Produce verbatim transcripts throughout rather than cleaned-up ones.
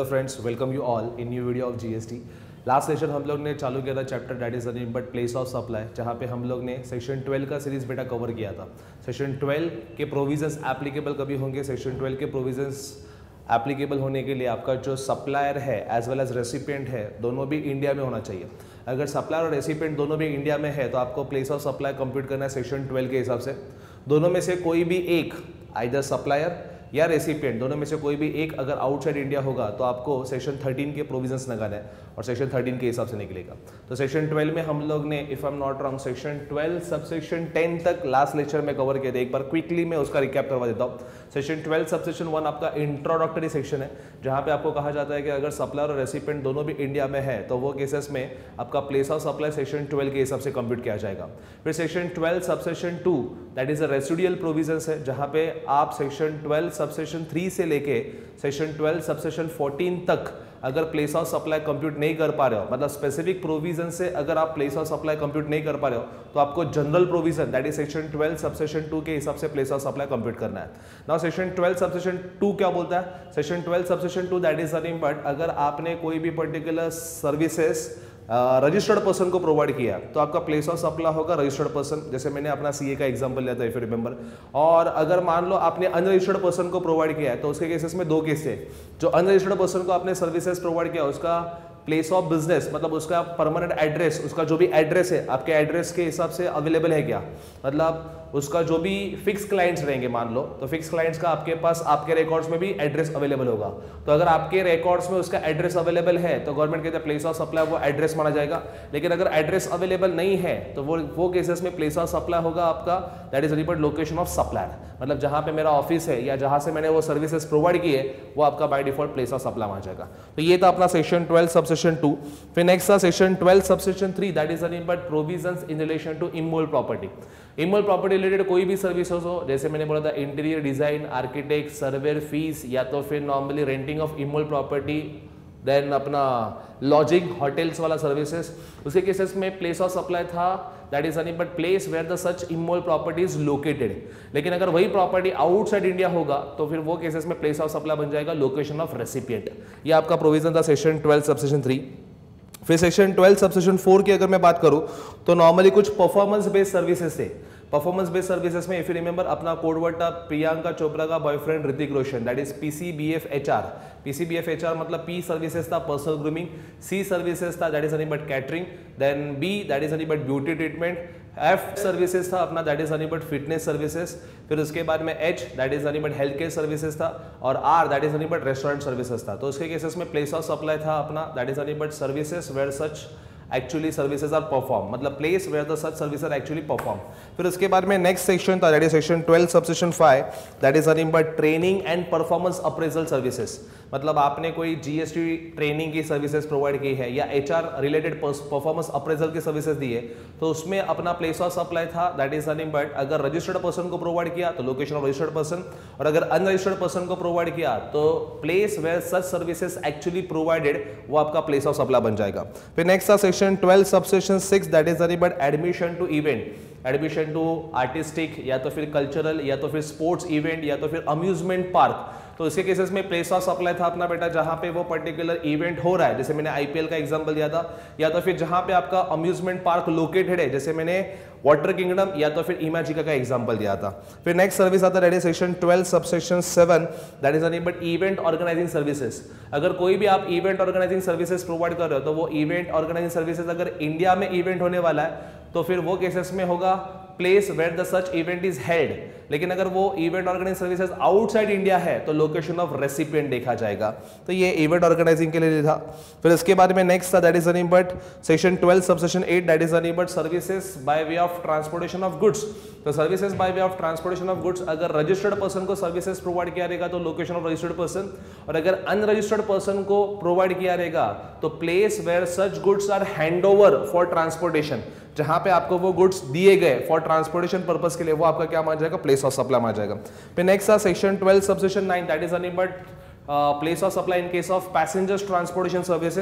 Hello friends, welcome you all in new video of GST. Last session हम लोग ने चालू किया था chapter that is nothing but place of supply, जहाँ पे हम लोग ने सेक्शन ट्वेल्व का सीरीज बेटा कवर किया था। सेक्शन ट्वेल्व के प्रोविजंस एप्लीकेबल कभी होंगे, सेक्शन ट्वेल्व के प्रोविजंस एप्लीकेबल होने के लिए आपका जो सप्लायर है एज वेल एज रेसिपिएंट है दोनों भी इंडिया में होना चाहिए। अगर सप्लायर और रेसिपिएंट दोनों भी इंडिया में है तो आपको प्लेस ऑफ सप्लाई कंप्यूट करना है सेक्शन ट्वेल्व के हिसाब से। दोनों में से कोई भी एक, आइदर सप्लायर या रेसिपिएंट, दोनों में से कोई भी एक अगर आउटसाइड इंडिया होगा तो आपको सेक्शन थर्टीन के प्रोविजंस लगाना है और सेक्शन थर्टीन के हिसाब से निकलेगा। तो सेक्शन ट्वेल्व में हम लोग ने, if I am not wrong, section twelve subsection ten तक लास्ट लेक्चर में कवर किया था। एक बार क्विकली मैं उसका रिकैप करवा देता हूँ। सेक्शन ट्वेल्व सबसेक्शन वन आपका इंट्रोडक्टरी सेक्शन है, जहाँ पे आपको कहा जाता है कि अगर सप्लायर और रेसिपिएंट दोनों भी इंडिया में है तो वो केसेस में आपका place of supply section twelve के हिसाब से कंप्यूट किया जाएगा। फिर section twelve subsection two that is a residual provisions है, जहाँ पे आप सेक्शन ट्वेल्व सबसेक्शन थ्री से लेके सेक्शन ट्वेल्व सबसेक्शन फोर्टीन तक अगर प्लेस ऑफ सप्लाई कंप्यूट नहीं कर पा रहे हो, मतलब स्पेसिफिक प्रोविजन से अगर आप प्लेस ऑफ सप्लाई कंप्यूट नहीं कर पा रहे हो तो आपको general provision that is section twelve subsection two के हिसाब से प्लेस ऑफ सप्लाई कंप्यूट करना है। Now section twelve subsection two क्या बोलता है? Section twelve subsection two that is nothing but अगर आपने कोई भी particular services registered uh, person को प्रोवाइड किया तो आपका प्लेस ऑफ सप्लाई होगा रजिस्टर्ड पर्सन। जैसे मैंने अपना सीए का एग्जांपल लिया था इफ यू रिमेंबर। और अगर मान लो आपने अनरजिस्टर्ड पर्सन को प्रोवाइड किया है तो उसके केसेस में दो केस है। जो अनरजिस्टर्ड पर्सन को आपने सर्विसेज प्रोवाइड किया उसका प्लेस ऑफ बिजनेस, मतलब उसका परमानेंट एड्रेस, उसका जो भी एड्रेस है आपके एड्रेस के हिसाब से अवेलेबल है क्या, मतलब उसका जो भी फिक्स क्लाइंट्स रहेंगे मान लो तो फिक्स क्लाइंट्स का आपके पास आपके रिकॉर्ड्स में भी एड्रेस अवेलेबल होगा। तो अगर आपके रिकॉर्ड्स में उसका एड्रेस अवेलेबल है तो गवर्नमेंट कहते हैं प्लेस ऑफ सप्लाई वो एड्रेस माना जाएगा। लेकिन अगर एड्रेस अवेलेबल नहीं है तो वो वो केसेस में प्लेस ऑफ सप्लाई होगा आपका that is report location of supplier, मतलब जहां पे मेरा ऑफिस है या जहां से मैंने वो सर्विसेज प्रोवाइड की है वो आपका by default place of supply माना जाएगा। तो ये था अपना सेक्शन ट्वेल्व सबसेक्शन टू। फिर नेक्स्ट था section twelve subsection three that is nothing but provisions in relation to immovable property. Immovable property related कोई भी सर्विस हो, जैसे मैंने बोला था interior design, architect, surveyor fees, या तो फिर normally renting of immovable property, then अपना लॉजिंग होटल्स वाला सर्विसेज, उसके केसेस में प्लेस ऑफ सप्लाई था that is nothing but place where the such immovable property is located. लेकिन अगर वही प्रॉपर्टी आउटसाइड इंडिया होगा तो फिर वो केसेस में प्लेस ऑफ सप्लाई बन जाएगा लोकेशन ऑफ रेसिपिएंट। ये आपका प्रोविजन था सेक्शन ट्वेल्व सबसेक्शन थ्री। फिर सेक्शन ट्वेल्व सबसेक्शन फोर की अगर मैं बात करूं तो नॉर्मली कुछ परफॉर्मेंस बेस्ड सर्विसेज थे। परफॉर्मेंस बेस्ड सर्विसेज में इफ यू रिमेंबर अपना कोड वर्ड था प्रियंका चोपड़ा का boyfriend Hrithik Roshan, that is PCBF HR. PCBF HR मतलब पी सर्विसेज था पर्सनल ग्रूमिंग, सी सर्विसेज था that is nothing but catering, then B that is nothing but beauty treatment, F services था अपना that is nothing but fitness services, फिर उसके बाद में H that is nothing but health care services था, और R that is nothing but restaurant services था। तो उसके केसेस में प्लेस ऑफ सप्लाई था अपना that is nothing but services where such actually services are perform, मतलब place where the such service are actually perform. फिर उसके बाद में नेक्स्ट सेक्शन था that is section twelve subsection five that is nothing but training and performance appraisal services, मतलब आपने कोई GST training की सर्विसेज प्रोवाइड की है या एचआर रिलेटेड परफॉर्मेंस अप्रेजल की सर्विसेज दी है तो उसमें अपना प्लेस ऑफ सप्लाई था दैट इज नथिंग बट अगर रजिस्टर्ड पर्सन को प्रोवाइड किया तो लोकेशन ऑफ रजिस्टर्ड पर्सन, और अगर अनरजिस्टर्ड पर्सन को प्रोवाइड किया तो place where such services actually provided वो आपका प्लेस ऑफ सप्लाई बन जाएगा। फिर नेक्स्ट था section twelve subsection six that is nothing but admission to event, admission to artistic या तो फिर कल्चरल या तो फिर स्पोर्ट्स इवेंट या तो फिर अम्यूजमेंट पार्क। तो इसके केसेस में प्लेस ऑफ सप्लाई था अपना बेटा जहां पे वो पर्टिकुलर इवेंट हो रहा है, जैसे मैंने आईपीएल का एग्जांपल दिया था, या तो फिर जहां पे आपका अम्यूजमेंट पार्क लोकेटेड है, जैसे मैंने वाटर किंगडम या तो फिर इमेजिका का एग्जांपल दिया था। फिर नेक्स्ट सर्विस आता है section twelve subsection seven that is nothing but event organising services. अगर कोई भी आप इवेंट ऑर्गेनाइजिंग सर्विसेज प्रोवाइड कर रहे हो तो वो इवेंट ऑर्गेनाइजिंग सर्विसेज अगर इंडिया में इवेंट होने वाला है तो फिर वो केसेस में होगा place where the such event is held. लेकिन अगर वो event organising services outside India है तो लोकेशन ऑफ रेसिपिएंट देखा जाएगा। तो ये इवेंट ऑर्गेनाइजिंग के लिए था। फिर इसके बाद में नेक्स्ट था that is nothing but section twelve subsection eight that is nothing but services by way of transportation of goods. तो services by way of transportation of goods अगर रजिस्टर्ड पर्सन को सर्विसेज प्रोवाइड किया रहेगा तो location of registered person, और अगर unregistered person को provide किया रहेगा तो place where such goods are hand over for transportation, जहां पे आपको वो गुड्स दिए गए फॉर ट्रांसपोर्टेशन पर्पस के लिए वो आपका क्या मान जाएगा प्लेस ऑफ सप्लाई मान जाएगा। फिर नेक्स्ट था section twelve subsection nine that is nothing but place of supply in case of passengers transportation services.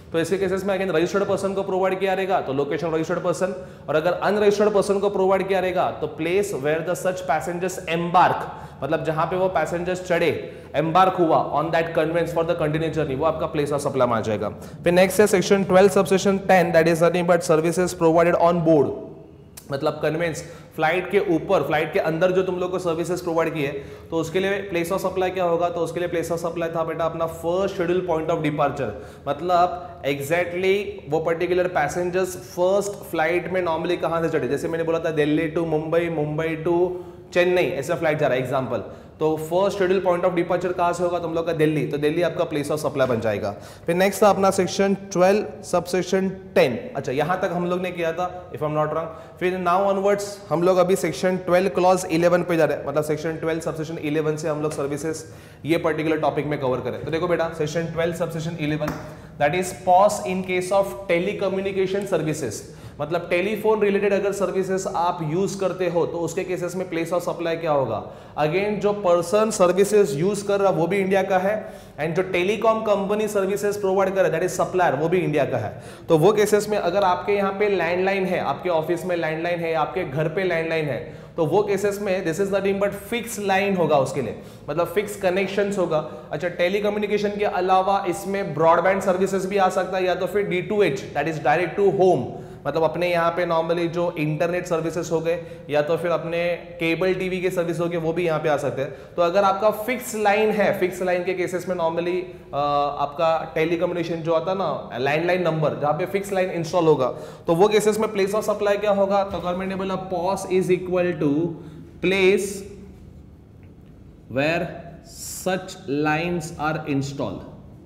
तो ऐसे केसेस में अगेन रजिस्टर्ड पर्सन को प्रोवाइड किया रहेगा तो लोकेशन रजिस्टर्ड पर्सन, और अगर अनरजिस्टर्ड पर्सन को प्रोवाइड किया रहेगा तो place where the such passengers embark, मतलब जहां पे वो पैसेंजर्स चढ़े, एम्बार्क हुआ on that conveyance for the continue journey, वो आपका प्लेस ऑफ सप्लाई में आ जाएगा। फिर नेक्स्ट है section twelve subsection ten, that is nothing but services provided on board, मतलब कन्वेंस फ्लाइट के ऊपर, फ्लाइट के अंदर जो तुम लोग को सर्विसेज प्रोवाइड किए तो उसके लिए प्लेस ऑफ सप्लाई क्या होगा, तो उसके लिए प्लेस ऑफ सप्लाई था बेटा अपना first schedule point of departure, मतलब एग्जैक्टली exactly वो पर्टिकुलर पैसेंजर्स फर्स्ट फ्लाइट में नॉर्मली कहां से चढ़े, जैसे मैंने बोला था दिल्ली टू मुंबई, मुंबई टू चेन्नई, ऐसा फ्लाइट जा रहा है एग्जांपल, तो first schedule point of departure कहां से होगा तुम लोग का, दिल्ली, तो दिल्ली आपका प्लेस ऑफ सप्लाई बन जाएगा। फिर नेक्स्ट था अपना सेक्शन ट्वेल्व सबसेक्शन टेन, अच्छा यहां तक हम लोग ने किया था if I am not wrong. फिर नाउ ऑनवर्ड्स हम लोग अभी सेक्शन ट्वेल्व क्लॉज इलेवन पे जा रहे हैं, मतलब सेक्शन ट्वेल्व सबसेक्शन इलेवन से हम लोग सर्विसेज ये पर्टिकुलर टॉपिक में कवर करें। तो देखो बेटा section twelve subsection eleven that is POS in case of telecommunication services, मतलब टेलीफोन रिलेटेड अगर सर्विसेज आप यूज करते हो तो उसके केसेस में प्लेस ऑफ सप्लाई क्या होगा, अगेन जो पर्सन सर्विसेज यूज कर रहा वो भी इंडिया का है, एंड जो टेलीकॉम कंपनी सर्विसेज प्रोवाइड कर रहा है दैट इज सप्लायर, वो भी इंडिया का है। तो वो केसेस में अगर आपके यहाँ पे लैंडलाइन है, आपके ऑफिस में लैंडलाइन है, आपके घर पे लैंडलाइन है, तो वो केसेस में this is nothing but fix line होगा उसके लिए, मतलब फिक्स कनेक्शंस होगा। अच्छा टेलीकम्युनिकेशन के अलावा इसमें ब्रॉडबैंड सर्विसेज भी आ सकता है, या तो फिर D to H that is direct to home, मतलब अपने यहाँ पे नॉर्मली जो इंटरनेट सर्विसेज हो गए या तो फिर अपने केबल टीवी के सर्विस हो गए वो भी यहाँ पे आ सकते हैं। तो अगर आपका फिक्स लाइन है, फिक्स लाइन के केसेस में नॉर्मली आपका टेलीकम्युनिकेशन जो आता है ना लैंडलाइन नंबर जहाँ पे फिक्स लाइन इंस्टॉल होगा, तो वो केसेस में प्लेस ऑफ सप्लाई क्या होगा, तो गवर्नमेंट ने बोला POS is equal to place where such lines are installed,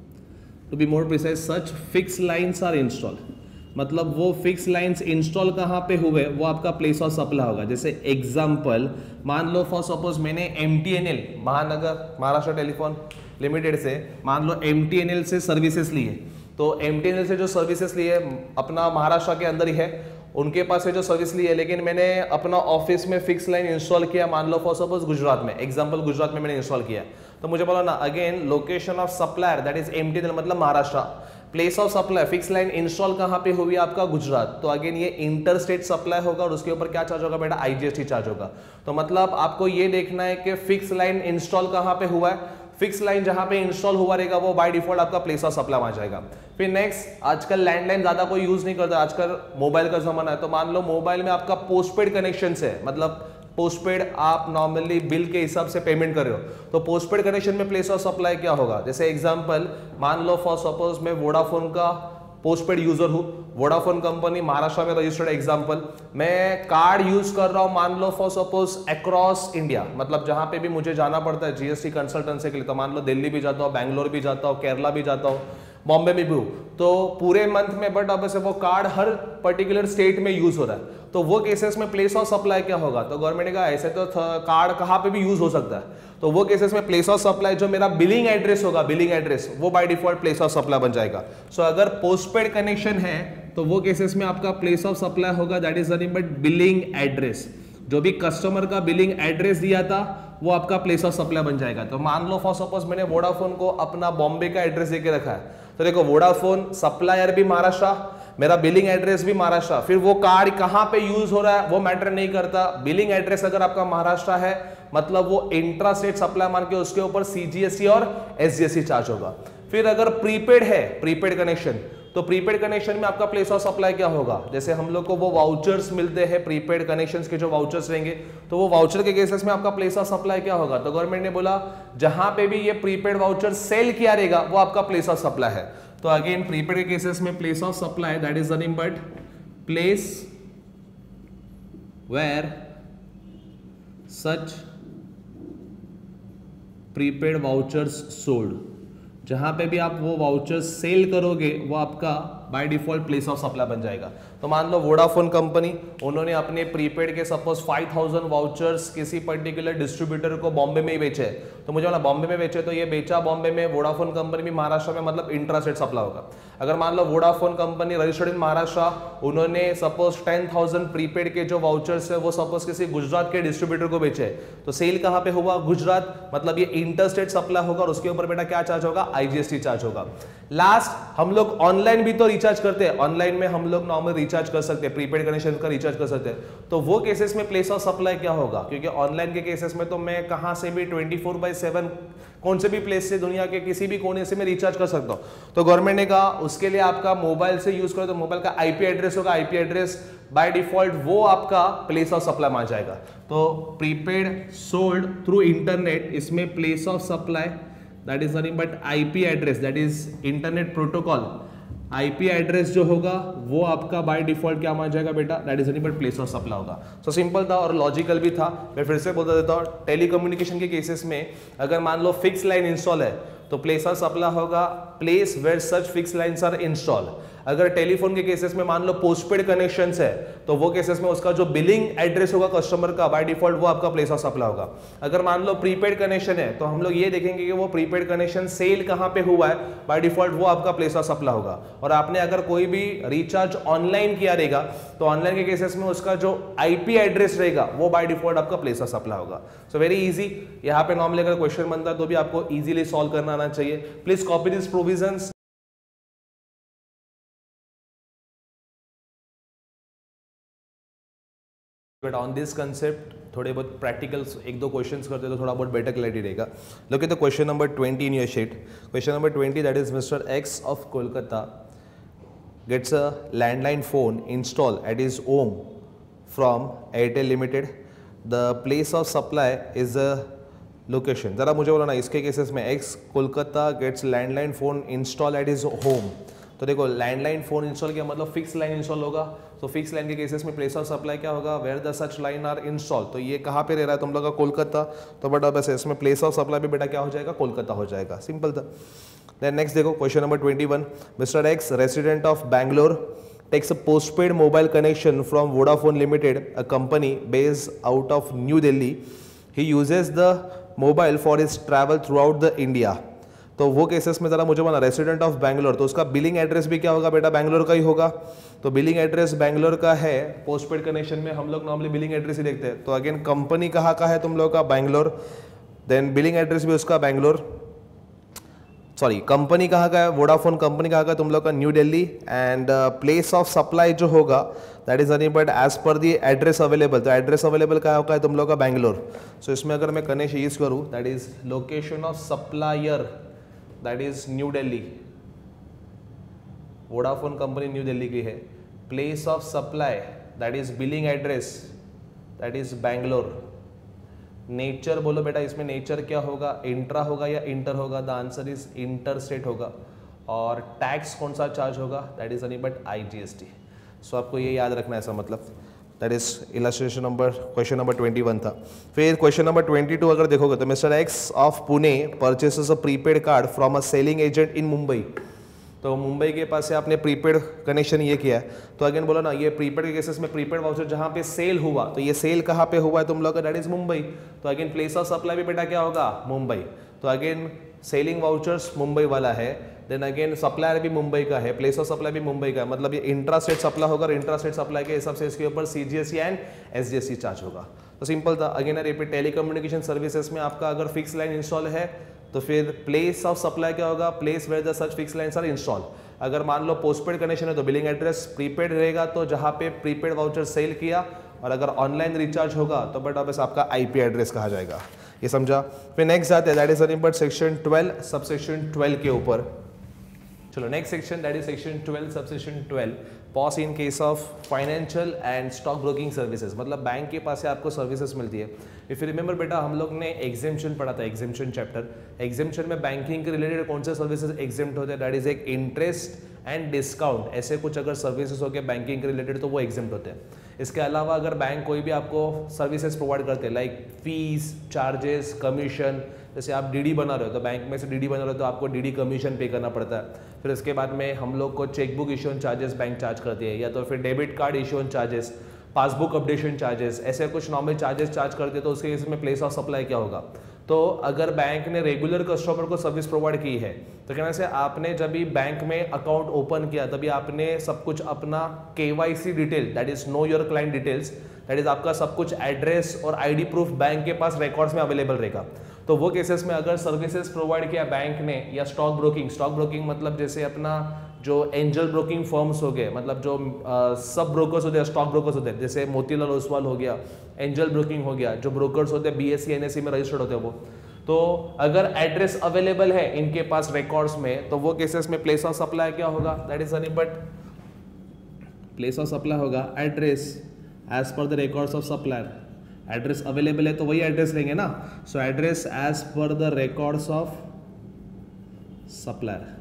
to be more precise such fix lines are installed, मतलब वो फिक्स लाइंस इंस्टॉल कहाँ पे हुए वो आपका प्लेस ऑफ सप्लाई होगा। जैसे एग्जांपल मान लो फॉर सपोज मैंने MTNL Mahanagar Maharashtra telephone limited से मान लो एमटीएनएल से सर्विसेज लिए, तो एमटीएनएल से जो सर्विसेज लिए अपना महाराष्ट्र के अंदर ही है, उनके पास से जो सर्विस ली है, लेकिन मैंने अपना ऑफिस में फिक्स लाइन इंस्टॉल किया मान लो फॉर सपोज गुजरात में, एग्जांपल गुजरात में मैंने इंस्टॉल किया, तो मुझे बोला ना again location of supplier that is MTNL मतलब Maharashtra, place of supply fix line install कहां पे हुई आपका गुजरात, तो अगेन ये इंटर स्टेट सप्लाई होगा और उसके ऊपर क्या चार्ज होगा बेटा, आईजीएसटी चार्ज होगा। तो मतलब आपको ये देखना है कि फिक्स लाइन इंस्टॉल कहां पे हुआ है, फिक्स लाइन जहां पे इंस्टॉल हुआ रहेगा वो बाय डिफॉल्ट आपका प्लेस ऑफ सप्लाई में आ जाएगा। फिर नेक्स्ट आजकल लैंडलाइन ज्यादा कोई यूज नहीं करता, आजकल मोबाइल का जमाना है, तो मान लो मोबाइल में आपका पोस्टपेड कनेक्शन है, मतलब पोस्टपेड आप नॉर्मली बिल के हिसाब से पेमेंट कर रहे हो, तो पोस्टपेड कनेक्शन में प्लेस ऑफ सप्लाई क्या होगा, जैसे एग्जांपल मान लो फॉर सपोज मैं वोडाफोन का पोस्टपेड यूजर हूं, वोडाफोन कंपनी महाराष्ट्र में रजिस्टर्ड एग्जांपल, मैं कार्ड यूज कर रहा हूं मान लो फॉर सपोज अक्रॉस इंडिया, मतलब जहां पे भी मुझे जाना पड़ता है जीएसटी कंसल्टेंसी के लिए, तो मान लो दिल्ली भी जाता हूं, बैंगलोर भी जाता हूं, केरला भी जाता हूं, बॉम्बे में भी, तो पूरे मंथ में, बट अब से वो कार्ड हर पर्टिकुलर स्टेट में यूज हो रहा है, तो वो केसेस में प्लेस ऑफ सप्लाई क्या होगा, तो गवर्नमेंट ने कहा ऐसे तो कार्ड कहां पे भी यूज हो सकता है, तो वो केसेस में प्लेस ऑफ सप्लाई जो मेरा बिलिंग एड्रेस होगा, बिलिंग एड्रेस वो by default place of supply बन जाएगा। सो so, अगर पोस्टपेड कनेक्शन है तो वो केसेस में आपका प्लेस ऑफ सप्लाई होगा that is nothing but billing address, जो भी कस्टमर का बिलिंग एड्रेस दिया था वो आपका प्लेस ऑफ सप्लाई बन जाएगा। तो मान लो फॉर सपोज मैंने वोडाफोन को अपना बॉम्बे का एड्रेस देके रखा है, तो देखो वोडाफोन सप्लायर भी महाराष्ट्र, मेरा बिलिंग एड्रेस भी महाराष्ट्र, फिर वो कार्ड कहां पे यूज हो रहा है वो मैटर नहीं करता, बिलिंग एड्रेस अगर आपका महाराष्ट्र है मतलब वो इंट्रा स्टेट सप्लाई मान के उसके ऊपर सीजीएसटी और एसजीएसटी चार्ज होगा। फिर अगर प्रीपेड है, प्रीपेड कनेक्शन, तो प्रीपेड कनेक्शन में आपका प्लेस ऑफ सप्लाई क्या होगा, जैसे हम लोग को वो वाउचर्स मिलते हैं प्रीपेड कनेक्शंस के, जो वाउचर्स रहेंगे तो वो वाउचर के केसेस में आपका प्लेस ऑफ सप्लाई क्या होगा, तो गवर्नमेंट ने बोला जहां पे भी ये प्रीपेड वाउचर सेल किया रहेगा वो आपका प्लेस ऑफ सप्लाई है। तो अगेन प्रीपेड के केसेस में place of supply that is nothing but place where such prepaid vouchers sold, जहां पे भी आप वो वाउचर्स सेल करोगे वो आपका by default place of supply बन जाएगा। तो मान लो वोडाफोन कंपनी, उन्होंने अपने प्रीपेड के सपोज फाइव थाउजेंड वाउचर्स किसी पर्टिकुलर डिस्ट्रीब्यूटर को बॉम्बे में ही बेचे, तो मुझे बोला बॉम्बे में बेचे, तो ये बेचा बॉम्बे में, वोडाफोन कंपनी भी महाराष्ट्र में, मतलब इंट्रास्टेट सप्लाई होगा। अगर मान लो Vodafone company registered in Maharashtra, उन्होंने सपोज टेन थाउजेंड प्रीपेड के जो वाउचर्स है वो सपोज किसी गुजरात के डिस्ट्रीब्यूटर को बेचे, तो सेल कहां पे हुआ? गुजरात, मतलब ये इंटरस्टेट सप्लाई होगा और उसके ऊपर बेटा क्या चार्ज होगा? आईजीएसटी चार्ज होगा। लास्ट, हम लोग ऑनलाइन भी तो रिचार्ज करते हैं, ऑनलाइन में हम लोग नॉर्मल रिचार्ज कर सकते हैं, प्रीपेड कनेक्शन का रिचार्ज कर सकते हैं, तो वो केसेस में प्लेस ऑफ सप्लाई क्या होगा? क्योंकि ऑनलाइन के केसेस में तो मैं कहां से भी ट्वेंटी फोर बाई सेवन कौन से भी प्लेस से, दुनिया के किसी भी कोने से मैं रिचार्ज कर सकता हूं। तो गवर्नमेंट ने कहा उसके लिए आपका मोबाइल से यूज करो, तो मोबाइल का आईपी एड्रेस होगा, आईपी एड्रेस बाय डिफॉल्ट वो आपका प्लेस ऑफ सप्लाई मान जाएगा। तो प्रीपेड सोल्ड थ्रू इंटरनेट, इसमें place of supply that is nothing but IP address, that is internet protocol, IP address जो होगा वो आपका बाय डिफॉल्ट क्या मान जाएगा बेटा? That is nothing but place of supply होगा। सो सिंपल था और लॉजिकल भी था। मैं फिर से बोलता देता हूँ, टेलीकम्युनिकेशन के केसेस में अगर मान लो फिक्स लाइन इंस्टॉल है तो प्लेस ऑफ सप्लाई होगा place where such fix lines are install. अगर टेलीफोन के केसेस में मान लो पोस्टपेड कनेक्शंस है तो वो केसेस में उसका जो बिलिंग एड्रेस होगा कस्टमर का बाय डिफॉल्ट वो आपका प्लेस ऑफ सप्लाई होगा। अगर मान लो प्रीपेड कनेक्शन है तो हम लोग ये देखेंगे कि वो प्रीपेड कनेक्शन सेल कहां पे हुआ है, बाय डिफॉल्ट वो आपका प्लेस ऑफ सप्लाई होगा। और आपने अगर कोई भी रिचार्ज ऑनलाइन किया रहेगा तो ऑनलाइन के केसेस में उसका जो आईपी एड्रेस रहेगा वो बाय डिफॉल्ट आपका प्लेस ऑफ सप्लाई होगा। सो वेरी इजी, यहाँ पे नॉर्मली अगर क्वेश्चन बनता है तो भी आपको इजीली सॉल्व करना आना चाहिए। Please copy this provisions. But on this concept थोड़े बहुत प्रैक्टिकल्स एक दो क्वेश्चंस करते तो थोड़ा बहुत बेटर क्लैरिटी रहेगा। Look at the question number twenty in your sheet. Question number twenty, that is mister X of Kolkata gets a landline phone installed at his home from Airtel Limited. The place of supply is a location. जरा मुझे बोला ना, इसके cases में X Kolkata gets landline phone install at his home. तो देखो landline phone install किया मतलब फिक्स लाइन इंस्टॉल होगा, तो फिक्स लाइन के केसेस में प्लेस ऑफ सप्लाई क्या होगा? Where the such line are install. तो ये कहाँ पे रह रहा है तुम लोग का? कोलकाता। तो बेटा बस इसमें प्लेस ऑफ सप्लाई भी बेटा क्या हो जाएगा? कोलकाता हो जाएगा। सिंपल था। देन नेक्स्ट देखो question number twenty one, mister X resident of Bangalore takes a postpaid mobile connection from Vodafone Limited, a company based out of New Delhi. He uses the mobile for his travel throughout the India. तो वो cases में जरा मुझे बना resident of Bangalore, तो उसका billing address भी क्या होगा बेटा? बैंगलोर का ही होगा। तो बिलिंग एड्रेस बैंगलोर का है, पोस्टपेड कनेक्शन में हम लोग नॉर्मली बिलिंग एड्रेस ही देखते हैं। तो अगेन कंपनी कहाँ का है तुम लोग का? बैंगलोर। देन बिलिंग एड्रेस भी उसका बैंगलोर, सॉरी कंपनी कहाँ का है? वोडाफोन कंपनी कहाँ का है तुम लोग का? New Delhi. And place of supply जो होगा that is nothing but as per the address available. तो एड्रेस अवेलेबल कहाँ होगा है तुम लोग का? बैंगलोर। सो so, इसमें अगर मैं कनेक्शन यूज करूँ that is location of supplier that is New Delhi, Vodafone company New Delhi की है। Place of supply that is billing address that is Bangalore. Nature बोलो बेटा, इसमें नेचर क्या होगा? इंट्रा होगा या इंटर होगा? The answer is inter state होगा। और टैक्स कौन सा चार्ज होगा? That is nothing but IGST. So आपको ये याद रखना है, ऐसा मतलब that is illustration number question number twenty one था। फिर क्वेश्चन नंबर ट्वेंटी टू अगर देखोगे तो mister X of Pune purchases a prepaid card from a selling agent in Mumbai. तो मुंबई के पास से आपने प्रीपेड कनेक्शन ये किया है। तो अगेन बोला ना, ये प्रीपेड के केसेस में प्रीपेड वाउचर जहाँ पे सेल हुआ, तो ये सेल कहाँ पे हुआ है तुम लोग का? That is Mumbai. तो अगेन प्लेस ऑफ सप्लाई भी बेटा क्या होगा? मुंबई। तो अगेन सेलिंग वाउचर्स मुंबई वाला है, देन अगेन सप्लायर भी मुंबई का है, प्लेस ऑफ सप्लाई भी मुंबई का है, मतलब ये इंट्रा स्टेट सप्लाई होगा और इंट्रा स्टेट सप्लाई के हिसाब से इसके ऊपर सीजीएसटी एंड एसजीएसटी चार्ज होगा। तो सिंपल था। अगेन रिपीट, टेलीकम्युनिकेशन सर्विसेज में आपका अगर फिक्स लाइन इंस्टॉल है तो फिर प्लेस ऑफ सप्लाई क्या होगा? Place where the such fix lines are install. अगर मान लो पोस्टपेड कनेक्शन है तो बिलिंग एड्रेस, प्रीपेड रहेगा तो जहाँ पे प्रीपेड वाउचर सेल किया, और अगर ऑनलाइन रिचार्ज होगा तो बेटा बस आपका आईपी एड्रेस कहा जाएगा। ये समझा? फिर नेक्स्ट आते हैं that is nothing but section twelve subsection twelve के ऊपर। चलो next section that is section twelve subsection twelve, POS in case of financial and stock broking services. मतलब बैंक के पास से आपको सर्विसेज मिलती है। इफ यू रिमेंबर बेटा, हम लोग ने एग्जेम्पशन पढ़ा था, एग्जेम्पशन चैप्टर। एग्जेम्पशन में बैंकिंग के रिलेटेड कौन से सर्विसेज एग्जेम्प्ट होते हैं? दैट इज एक इंटरेस्ट एंड डिस्काउंट, ऐसे कुछ अगर सर्विसेज हो गए बैंकिंग के रिलेटेड तो वो एग्जेम्प्ट होते हैं। इसके अलावा अगर बैंक कोई भी आपको सर्विसेज प्रोवाइड करते हैं लाइक फीस, चार्जेस, कमीशन, जैसे आप डीडी बना रहे हो तो बैंक में से डीडी बना रहे हो तो आपको डीडी कमीशन पे करना पड़ता है। फिर इसके बाद में हम लोग को chequebook issuance charges bank charge करती है, या तो फिर debit card issuance charges, passbook updation charges, ऐसे कुछ नॉर्मल चार्जेस चार्ज करते हैं। तो उसके केस में प्लेस ऑफ सप्लाई क्या होगा? तो अगर बैंक ने रेगुलर कस्टमर को सर्विस प्रोवाइड की है तो कहना से आपने जब भी बैंक में अकाउंट ओपन किया तभी आपने सब कुछ अपना KYC detail, that is know your client details, that is आपका सब कुछ एड्रेस और आईडी प्रूफ बैंक के पास रिकॉर्ड्स में अवेलेबल रहेगा। तो वो केसेस में अगर सर्विसेज प्रोवाइड किया बैंक ने, या स्टॉक ब्रोकिंग, स्टॉक ब्रोकिंग मतलब जैसे अपना जो एंजल ब्रोकिंग फर्म्स हो गए, मतलब जो आ, सब ब्रोकर्स होते हैं, स्टॉक ब्रोकर्स होते हैं, जैसे मोतीलाल ओसवाल हो गया, एंजल ब्रोकिंग हो गया, जो ब्रोकर्स होते हैं बीएससी एनएससी में रजिस्टर्ड होते हैं वो, तो अगर एड्रेस अवेलेबल है इनके पास रिकॉर्ड्स में तो वो केसेस में प्लेस ऑफ सप्लाई क्या होगा? That is nothing but place of supply होगा address as per the records of supplier. Address available है तो वही एड्रेस लेंगे ना, so address as per the records of supplier,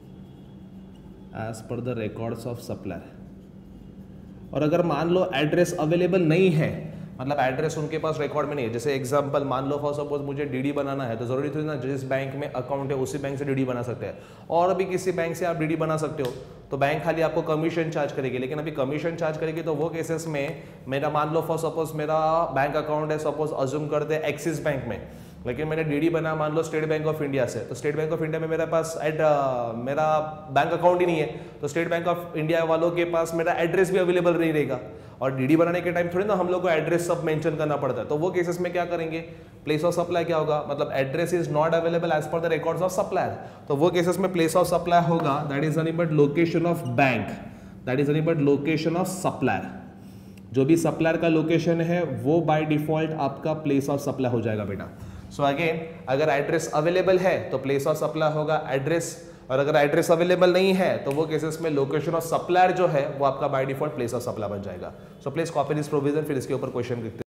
as per the records of supplier. और अगर मान लो address available नहीं है, मतलब एड्रेस उनके पास रिकॉर्ड में नहीं है, जैसे एग्जांपल मान लो फॉर सपोज मुझे डीडी बनाना है तो जरूरी थोड़ी ना जिस बैंक में अकाउंट है उसी बैंक से डीडी बना सकते हैं, और अभी किसी बैंक से आप डीडी बना सकते हो तो बैंक खाली आपको कमीशन चार्ज करेगी। लेकिन अभी कमीशन चार्ज करेगी तो वो केसेस में मेरा मान लो फॉर सपोज मेरा बैंक अकाउंट है, सपोज अज्यूम करते हैं एक्सिस बैंक में, लेकिन मैंने डीडी बना मान लो स्टेट बैंक ऑफ इंडिया से, तो स्टेट बैंक ऑफ इंडिया में मेरे पास एड मेरा बैंक अकाउंट ही नहीं है, तो स्टेट बैंक ऑफ इंडिया वालों के पास मेरा एड्रेस भी अवेलेबल नहीं रहेगा। और डीडी बनाने के टाइम थोड़ी ना हम लोग को एड्रेस सब मेंशन करना पड़ता है, तो वो केसेस में क्या करेंगे? प्लेस ऑफ सप्लाई क्या होगा? मतलब address is not available as per the records of supplier, तो वो केसेस में प्लेस ऑफ सप्लाई होगा that is nothing but location of bank, that is nothing but location of supplier. जो भी supplier का लोकेशन है वो बाय डिफॉल्ट आपका प्लेस ऑफ सप्लाई हो जाएगा बेटा। सो अगेन अगर एड्रेस अवेलेबल है तो प्लेस ऑफ सप्लाई होगा एड्रेस, और अगर एड्रेस अवेलेबल नहीं है तो वो केसेस में लोकेशन ऑफ सप्लायर जो है वो आपका by default place of supply बन जाएगा। So please copy this provision, फिर इसके ऊपर क्वेश्चन लिखते हैं।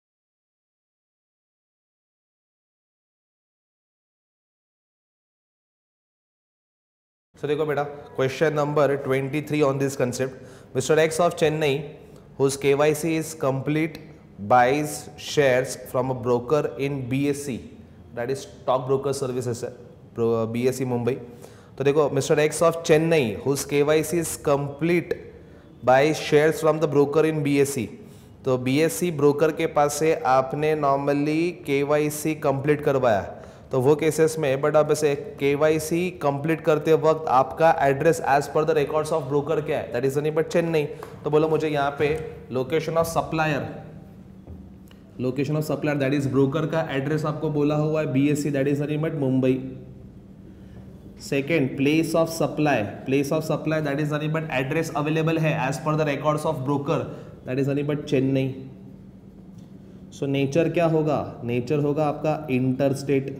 सो देखो बेटा question number twenty three on this concept, mister X of Chennai whose KYC is complete buys shares from a broker in B S C, that is stock broker services है, B S C Mumbai. तो देखो mister X of Chennai whose K Y C is complete buys shares from the broker in B S C, तो B S C broker के पास से आपने normally K Y C complete करवाया, तो वो केसेस में बट अब ऐसे K Y C कंप्लीट करते वक्त आपका address as per the records of broker क्या है? दैट इज नहीं बट चेन्नई। तो बोलो मुझे यहाँ पे location of supplier, location of supplier that is broker का एड्रेस आपको बोला हुआ है BSC, that is nothing but Mumbai. Second place of supply, place of supply that is nothing but address available है as per the records of broker, that is nothing but Chennai. So nature क्या होगा? Nature होगा आपका inter state,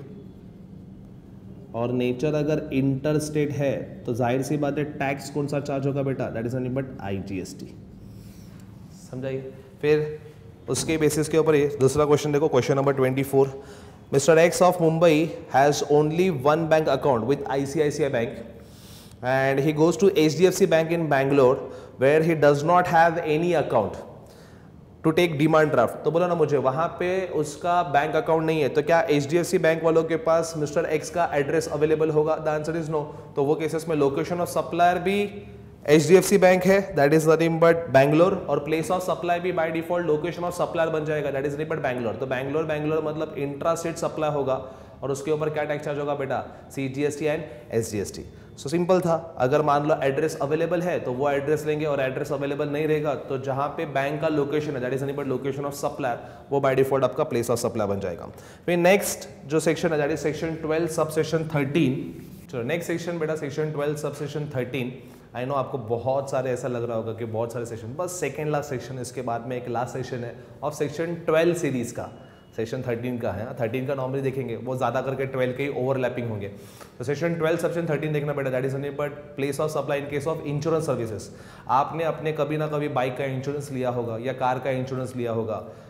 और nature अगर inter state है तो जाहिर सी बात है टैक्स कौन सा चार्ज होगा बेटा? That is nothing but IGST. समझाइए। फिर उसके बेसिस के ऊपर ये दूसरा क्वेश्चन देखो, question number twenty four, mister X of Mumbai has only one bank account with ICICI bank and he goes to HDFC bank in Bangalore where he does not have any account to take demand draft. तो बोला ना मुझे वहां पे उसका bank account नहीं है, तो क्या एचडीएफसी बैंक वालों के पास मिस्टर एक्स का एड्रेस अवेलेबल होगा? The answer is no. तो वो केसेस में लोकेशन ऑफ सप्लायर भी एचडीएफसी बैंक है, that is nothing but Bangalore, और प्लेस ऑफ सप्लाई भी by default location of supplier बन जाएगा, that is nothing but Bangalore. तो बैंगलोर बैंगलोर मतलब इंट्रा स्टेट सप्लाई होगा, और उसके ऊपर क्या टैक्स चार्ज होगा बेटा? CGST and SGST. So simple था, अगर मान लो एड्रेस अवेलेबल है तो वो एड्रेस लेंगे, और एड्रेस अवेलेबल नहीं रहेगा तो जहां पे बैंक का लोकेशन है that is nothing but location of supplier, वो बाय डिफॉल्ट आपका प्लेस ऑफ सप्लाई बन जाएगा। फिर नेक्स्ट जो सेक्शन है that is section twelve sub section thirteen. चलो नेक्स्ट सेक्शन बेटा section twelve sub section thirteen. I know आपको बहुत सारे ऐसा लग रहा होगा कि बहुत सारे सेक्शन, बस सेकेंड लास्ट सेक्शन, इसके बाद में एक लास्ट सेक्शन है ऑफ सेक्शन ट्वेल्व सीरीज का, सेक्शन थर्टीन का है। थर्टीन का नॉर्मली देखेंगे वो ज़्यादा करके ट्वेल्व के ही ओवरलैपिंग होंगे। तो सेक्शन ट्वेल्व सेक्शन थर्टीन देखना बेटा, that is nothing but place of supply in case of insurance services. आपने अपने कभी ना कभी बाइक का इंश्योरेंस लिया होगा या कार का इंश्योरेंस लिया होगा,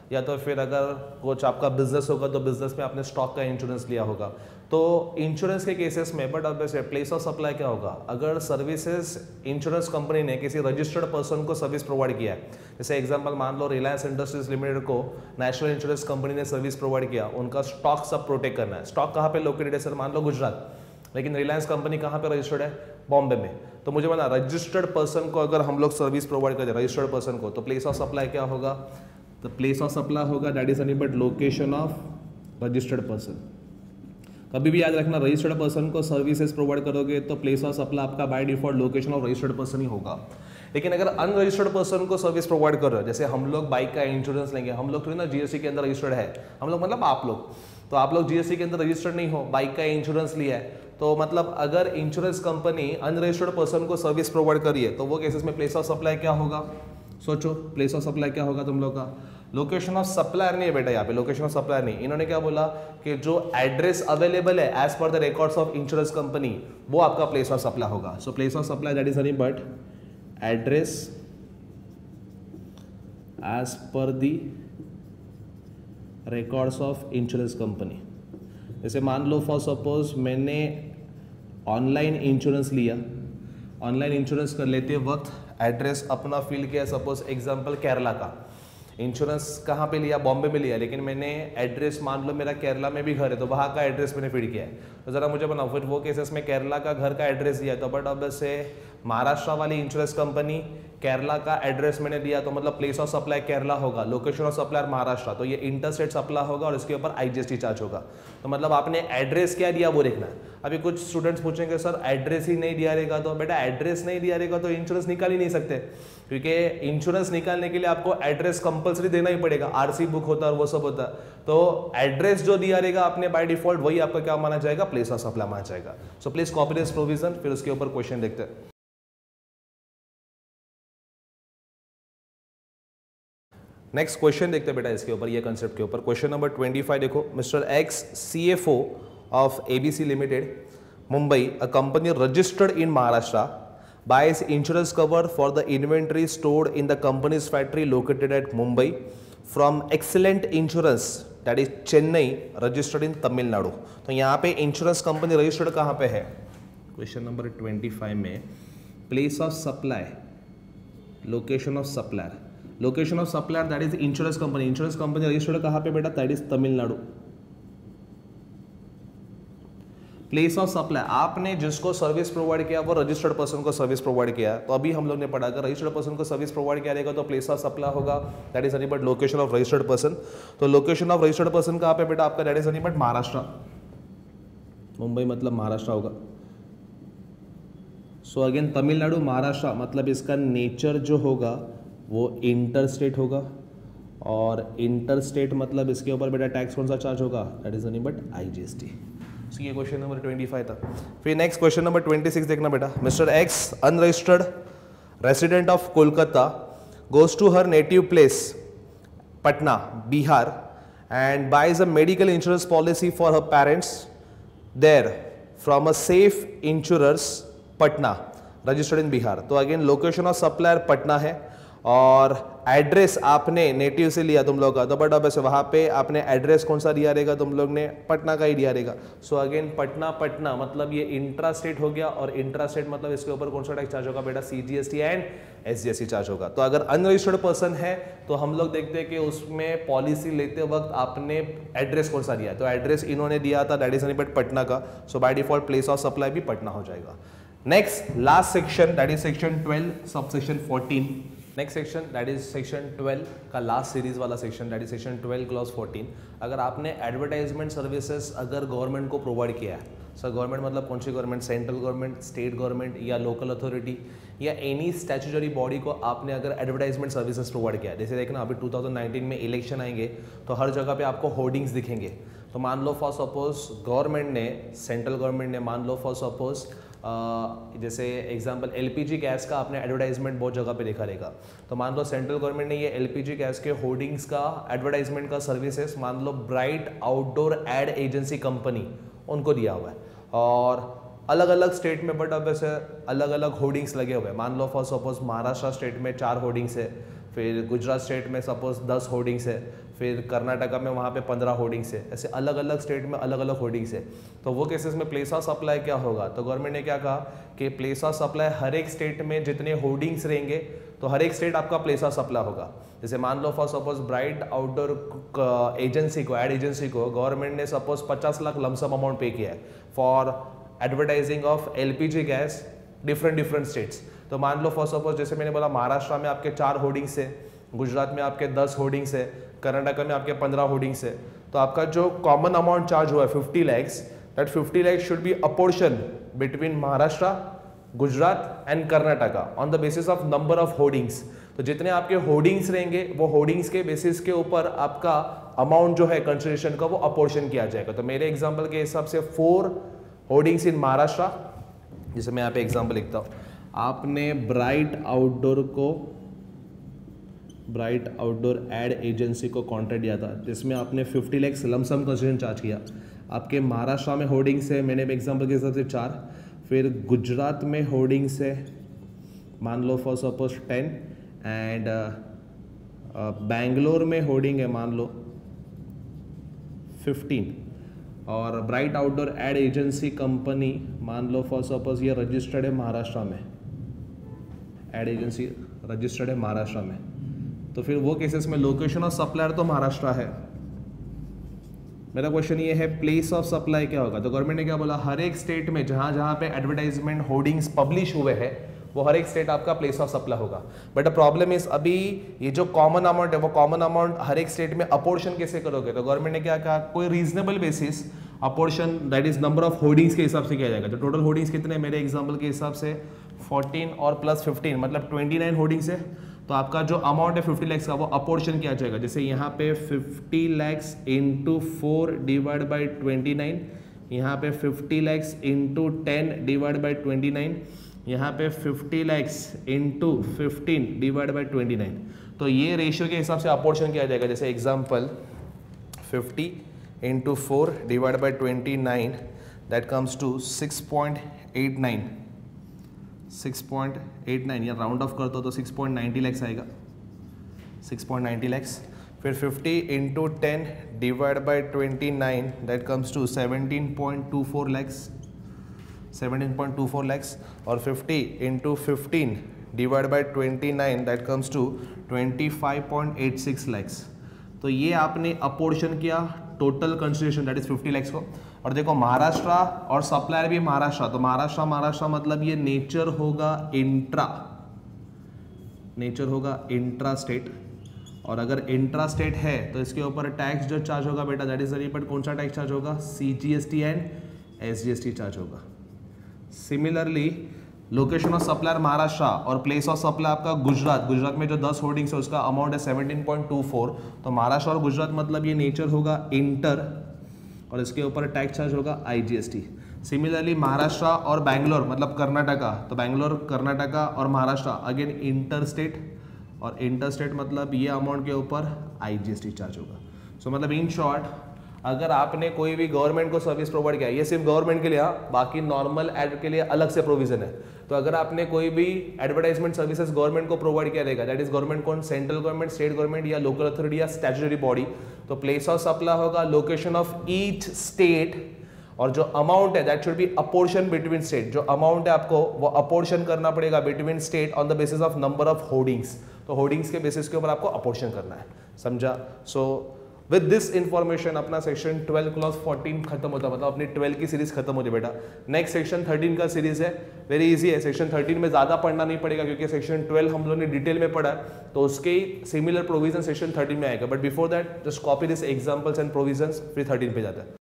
या तो फिर अगर कुछ आपका बिजनेस होगा तो बिजनेस में आपने स्टॉक का इंश्योरेंस लिया होगा। तो इंश्योरेंस के केसेस में बट अब वैसे प्लेस ऑफ सप्लाई क्या होगा, अगर सर्विसेज इंश्योरेंस कंपनी ने किसी रजिस्टर्ड पर्सन को सर्विस प्रोवाइड किया है, जैसे एग्जांपल मान लो रिलायंस इंडस्ट्रीज लिमिटेड को नेशनल इंश्योरेंस कंपनी ने सर्विस प्रोवाइड किया, उनका स्टॉक सब प्रोटेक्ट करना है। स्टॉक कहाँ पे लोकेटेड है सर, मान लो गुजरात, लेकिन रिलायंस कंपनी कहाँ पे रजिस्टर्ड है, बॉम्बे में। तो मुझे बना रजिस्टर्ड पर्सन को अगर हम लोग सर्विस प्रोवाइड करें रजिस्टर्ड पर्सन को, तो प्लेस ऑफ सप्लाई क्या होगा, तो प्लेस ऑफ सप्लाई होगा that is nothing but location of registered person. कभी भी याद रखना रजिस्टर्ड पर्सन को सर्विसेज प्रोवाइड करोगे तो प्लेस ऑफ सप्लाई आपका by default location of registered person ही होगा। लेकिन अगर अनरजिस्टर्ड पर्सन को सर्विस प्रोवाइड कर रहे हो, जैसे हम लोग बाइक का इंश्योरेंस लेंगे, हम लोग थोड़ी ना जीएसटी के अंदर रजिस्टर्ड है, हम लोग मतलब आप लोग, तो आप लोग जीएसटी के अंदर रजिस्टर्ड नहीं हो, बाइक का इंश्योरेंस लिया है, तो मतलब अगर इंश्योरेंस कंपनी अनरजिस्टर्ड पर्सन को सर्विस प्रोवाइड करिए तो वो केसेस में प्लेस ऑफ सप्लाई क्या होगा, सोचो प्लेस ऑफ सप्लाई क्या होगा तुम लोग का, लोकेशन ऑफ सप्लायर नहीं है बेटा, यहाँ पे लोकेशन ऑफ सप्लायर नहीं, इन्होंने क्या बोला कि जो एड्रेस अवेलेबल है as per the records of insurance company वो आपका प्लेस ऑफ सप्लाई होगा। So place of supply that is nothing but address as per the records of insurance company. जैसे मान लो फॉर सपोज मैंने ऑनलाइन इंश्योरेंस लिया, online insurance कर लेते वक्त एड्रेस अपना फिल किया, सपोज एग्जांपल केरला का इंश्योरेंस कहाँ पे लिया, बॉम्बे में लिया, लेकिन मैंने एड्रेस मान लो मेरा केरला में भी घर है तो वहाँ का एड्रेस मैंने फीड किया है, तो ज़रा मुझे बनाओ फिर वो केसेस में केरला का घर का एड्रेस दिया तो बट अब से महाराष्ट्र वाली इंश्योरेंस कंपनी केरला का एड्रेस मैंने दिया तो मतलब प्लेस ऑफ सप्लाई केरला होगा, लोकेशन ऑफ सप्लायर महाराष्ट्र, तो ये इंटर स्टेट सप्लाई होगा और इसके ऊपर आईजीएसटी चार्ज होगा। तो मतलब आपने एड्रेस क्या दिया वो देखना है। अभी कुछ स्टूडेंट्स पूछेंगे सर एड्रेस ही नहीं दिया रहेगा, तो बेटा एड्रेस नहीं दिया रहेगा तो इंश्योरेंस निकाल ही नहीं सकते, क्योंकि इंश्योरेंस निकालने के लिए आपको एड्रेस कंपलसरी देना ही पड़ेगा, आरसी बुक होता है और वो सब होता है, तो एड्रेस जो दिया रहेगा आपने बाय डिफॉल्ट वही आपका क्या माना जाएगा, प्लेस ऑफ सप्लाई माना जाएगा। So please copy this provision, फिर उसके ऊपर क्वेश्चन देखते हैं। नेक्स्ट क्वेश्चन देखते हैं बेटा इसके ऊपर, ये कंसेप्ट के ऊपर। क्वेश्चन नंबर ट्वेंटी फाइव देखो, mister X CFO of ABC limited Mumbai, a company registered in Maharashtra, buys insurance cover for the inventory stored in the company's factory located at Mumbai from Excellent Insurance that is Chennai registered in Tamil Nadu। तो यहाँ पे insurance company registered कहाँ पे है, question number twenty five में place of supply, location of supplier, location of supplier that is insurance company, insurance company registered कहाँ पे बेटा, that is Tamil Nadu. Place of supply, आपने जिसको सर्विस प्रोवाइड किया वो रजिस्टर्ड पर्सन को सर्विस प्रोवाइड किया, तो अभी हम लोग ने पढ़ा अगर रजिस्टर्ड पर्सन को सर्विस प्रोवाइड किया रहेगा तो प्लेस ऑफ सप्लाई होगा that is nothing but location of registered person. तो लोकेशन ऑफ रजिस्टर्ड पर्सन कहाँ पे बेटा आपका, that is nothing but Maharashtra, Mumbai मतलब महाराष्ट्र होगा। सो अगेन तमिलनाडु महाराष्ट्र मतलब इसका नेचर जो होगा वो इंटर स्टेट होगा, और इंटर स्टेट मतलब इसके ऊपर बेटा टैक्स कौन सा चार्ज होगा, that is nothing but IGST. So, ये क्वेश्चन नंबर ट्वेंटी फाइव था। फिर next question number twenty six देखना बेटा, mister X unregistered resident of Kolkata goes to her native place Patna Bihar and buys a medical insurance policy for her parents there from a safe insurers Patna registered in Bihar. तो again location of supplier Patna है और address आपने native से लिया तुम लोग का, तो बट अब ऐसे वहाँ पे आपने एड्रेस कौन सा दिया रहेगा, तुम लोग ने पटना का ही दिया रहेगा। सो अगेन पटना पटना मतलब ये इंट्रा स्टेट हो गया, और इंट्रा स्टेट मतलब इसके ऊपर कौन सा टैक्स चार्ज होगा बेटा, सीजीएसटी एंड एसजीएसटी चार्ज होगा। तो अगर अनरजिस्टर्ड पर्सन है तो हम लोग देखते हैं कि उसमें पॉलिसी लेते वक्त आपने एड्रेस कौन सा दिया, तो एड्रेस इन्होंने दिया था that is nothing but Patna का, so by default place of supply भी पटना हो जाएगा। Next last section that is section twelve sub section fourteen. Next section that is section twelve का लास्ट सीरीज वाला section that is section twelve clause fourteen. अगर आपने advertisement services अगर government को provide किया है, सर गवर्नमेंट मतलब कौन सी government, central government, state government या लोकल अथॉरिटी या एनी स्टैट्यूटरी बॉडी को आपने अगर एडवर्टाइजमेंट सर्विसेज प्रोवाइड किया है, जैसे देखना अभी टू थाउजेंड नाइनटीन में इलेक्शन आएंगे तो हर जगह पे आपको होर्डिंग्स दिखेंगे। तो मान लो फॉर सपोज गवर्नमेंट ने, सेंट्रल गवर्नमेंट ने मान लो फॉर सपोज Uh, जैसे एग्जांपल एलपीजी गैस का आपने एडवर्टाइजमेंट बहुत जगह पे देखा रहेगा, तो मान लो सेंट्रल गवर्नमेंट ने ये एलपीजी गैस के होर्डिंग्स का एडवर्टाइजमेंट का सर्विसेज मान लो Bright Outdoor ad agency company उनको दिया हुआ है, और अलग अलग स्टेट में बट अब वैसे अलग अलग होर्डिंग्स लगे हुए हैं। मान लो फॉर सपोज महाराष्ट्र स्टेट में चार होर्डिंग्स है, फिर गुजरात स्टेट में सपोज दस होर्डिंग्स है, फिर कर्नाटका में वहाँ पे पंद्रह होर्डिंग्स है, ऐसे अलग अलग स्टेट में अलग अलग होर्डिंग्स है। तो वो केसेस में प्लेस ऑफ सप्लाई क्या होगा, तो गवर्नमेंट ने क्या कहा कि प्लेस ऑफ सप्लाई हर एक स्टेट में जितने होर्डिंग्स रहेंगे तो हर एक स्टेट आपका प्लेस ऑफ सप्लाई होगा। जैसे मान लो for suppose Bright Outdoor agency को, एड एजेंसी को गवर्नमेंट ने सपोज पचास लाख लमसम अमाउंट पे किया है for advertising of LPG gas different different states. तो मान लो फॉर सपोज जैसे मैंने बोला महाराष्ट्र में आपके चार होर्डिंग्स है, गुजरात में आपके दस होर्डिंग्स है, कर्नाटक में आपके पंद्रह होर्डिंग्स है, तो आपका जो कॉमन अमाउंट चार्ज हुआ है fifty lakhs, that fifty lakhs should be apportion between Maharashtra, Gujarat and Karnataka on the basis of number of hoardings. तो जितने आपके होर्डिंग्स रहेंगे वो होर्डिंग्स के बेसिस के ऊपर आपका अमाउंट जो है कंसिडरेशन का वो अपोर्शन किया जाएगा। तो मेरे एग्जांपल के हिसाब से फोर होर्डिंग्स इन महाराष्ट्र, जैसे मैं यहाँ पे एग्जांपल लिखता हूँ, आपने ब्राइट आउटडोर को ब्राइट आउटडोर एड एजेंसी को कॉन्ट्रैक्ट दिया था जिसमें आपने fifty lakhs lump sum consideration charge किया। आपके महाराष्ट्र में होर्डिंग्स है, मैंने एग्जांपल के हिसाब से चार, फिर गुजरात में होर्डिंग्स है मान लो for suppose ten, and Bangalore में होर्डिंग है मान लो फिफ्टीन, और Bright Outdoor ad agency company मान लो फॉर सपोज ये रजिस्टर्ड है महाराष्ट्र में, एड एजेंसी रजिस्टर्ड है महाराष्ट्र में। तो फिर वो केसेस में लोकेशन ऑफ सप्लायर तो महाराष्ट्र है। मेरा क्वेश्चन ये है प्लेस ऑफ सप्लाई क्या होगा, तो गवर्नमेंट ने क्या बोला हर एक स्टेट में जहां जहां पे एडवर्टाइजमेंट होर्डिंग्स पब्लिश हुए हैं वो हर एक स्टेट आपका प्लेस ऑफ सप्लाई होगा। बट द प्रॉब्लम इज अभी ये जो कॉमन अमाउंट है वो कॉमन अमाउंट हर एक स्टेट में अपोर्शन कैसे करोगे, तो गवर्नमेंट ने क्या कहा कोई reasonable basis apportion that is number of hoardings के हिसाब से किया जाएगा। तो टोटल होर्डिंग्स कितने, मेरे एग्जांपल के हिसाब से फोर्टीन और प्लस फिफ्टीन मतलब ट्वेंटी नाइन होर्डिंग्स है, तो आपका जो अमाउंट है फिफ्टी लैक्स का वो अपोर्शन किया जाएगा। जैसे यहाँ पे fifty lakhs into four divide by twenty nine, यहाँ पे fifty lakhs into ten divide by twenty nine, यहाँ पे fifty lakhs into fifteen divide by twenty nine. तो ये रेशियो के हिसाब से अपोर्शन किया जाएगा। जैसे example fifty into four divide by twenty nine that comes to six point eight nine, six point eight nine या राउंड ऑफ करता हो तो सिक्स पॉइंट नाइन्टी लैक्स आएगा, सिक्स पॉइंट नाइन्टी लैक्स। फिर fifty into ten divide by twenty nine that comes to seventeen point two four lakhs, seventeen point two four lakhs. और fifty into fifteen divide by twenty nine that comes to twenty five point eight six lakhs. तो ये आपने apportion किया total consideration that is fifty lakhs को। और देखो महाराष्ट्र और supplier भी महाराष्ट्र, तो महाराष्ट्र महाराष्ट्र मतलब ये नेचर होगा इंट्रा, नेचर होगा इंट्रा स्टेट। और अगर इंट्रा स्टेट है तो इसके ऊपर टैक्स जो चार्ज होगा बेटा दैट इज बट कौन सा टैक्स चार्ज होगा, C G S T and S G S T charge होगा। Similarly location of supplier Maharashtra और प्लेस ऑफ सप्लाई आपका गुजरात, गुजरात में जो दस होर्डिंग्स है उसका अमाउंट है सेवनटीन पॉइंट टू फोर, तो महाराष्ट्र और गुजरात मतलब ये नेचर होगा इंटर और इसके ऊपर टैक्स चार्ज होगा I G S T. Similarly Maharashtra और बैंगलोर मतलब कर्नाटका, तो बैंगलोर कर्नाटका और महाराष्ट्र अगेन इंटर स्टेट, और इंटर स्टेट मतलब ये अमाउंट के ऊपर I G S T charge होगा। सो so, मतलब इन शॉर्ट अगर आपने कोई भी गवर्नमेंट को सर्विस प्रोवाइड किया, ये सिर्फ गवर्नमेंट के लिए, बाकी नॉर्मल एड के लिए अलग से प्रोविजन है। तो अगर आपने कोई भी एडवर्टाइजमेंट सर्विसेज गवर्नमेंट को प्रोवाइड किया रहेगा, दैट इज गवर्नमेंट कौन, सेंट्रल गवर्नमेंट, स्टेट गवर्नमेंट या लोकल अथॉरिटी या स्टैट्यूटरी बॉडी, तो प्लेस ऑफ सप्लाई होगा लोकेशन ऑफ ईच स्टेट, और जो अमाउंट है that should be apportion between state. जो अमाउंट है आपको वो अपोर्शन करना पड़ेगा between state on the basis of number of hoardings. तो होर्डिंग्स के बेसिस के ऊपर आपको अपोर्शन करना है, समझा। सो विद दिस इंफॉर्मेशन अपना सेक्शन ट्वेल्व क्लॉज फोर्टीन खत्म होता है, मतलब अपनी ट्वेल्व की सीरीज खत्म होती है बेटा। नेक्स्ट सेक्शन थर्टीन का सीरीज है, वेरी इजी है। सेक्शन थर्टीन में ज्यादा पढ़ना नहीं पड़ेगा क्योंकि सेक्शन ट्वेल्व हम लोगों ने डिटेल में पढ़ा है, तो उसके सिमिलर प्रोविजन सेक्शन थर्टीन में आएगा। But before that just copy this examples and provisions, फिर थर्टीन पे जाता है।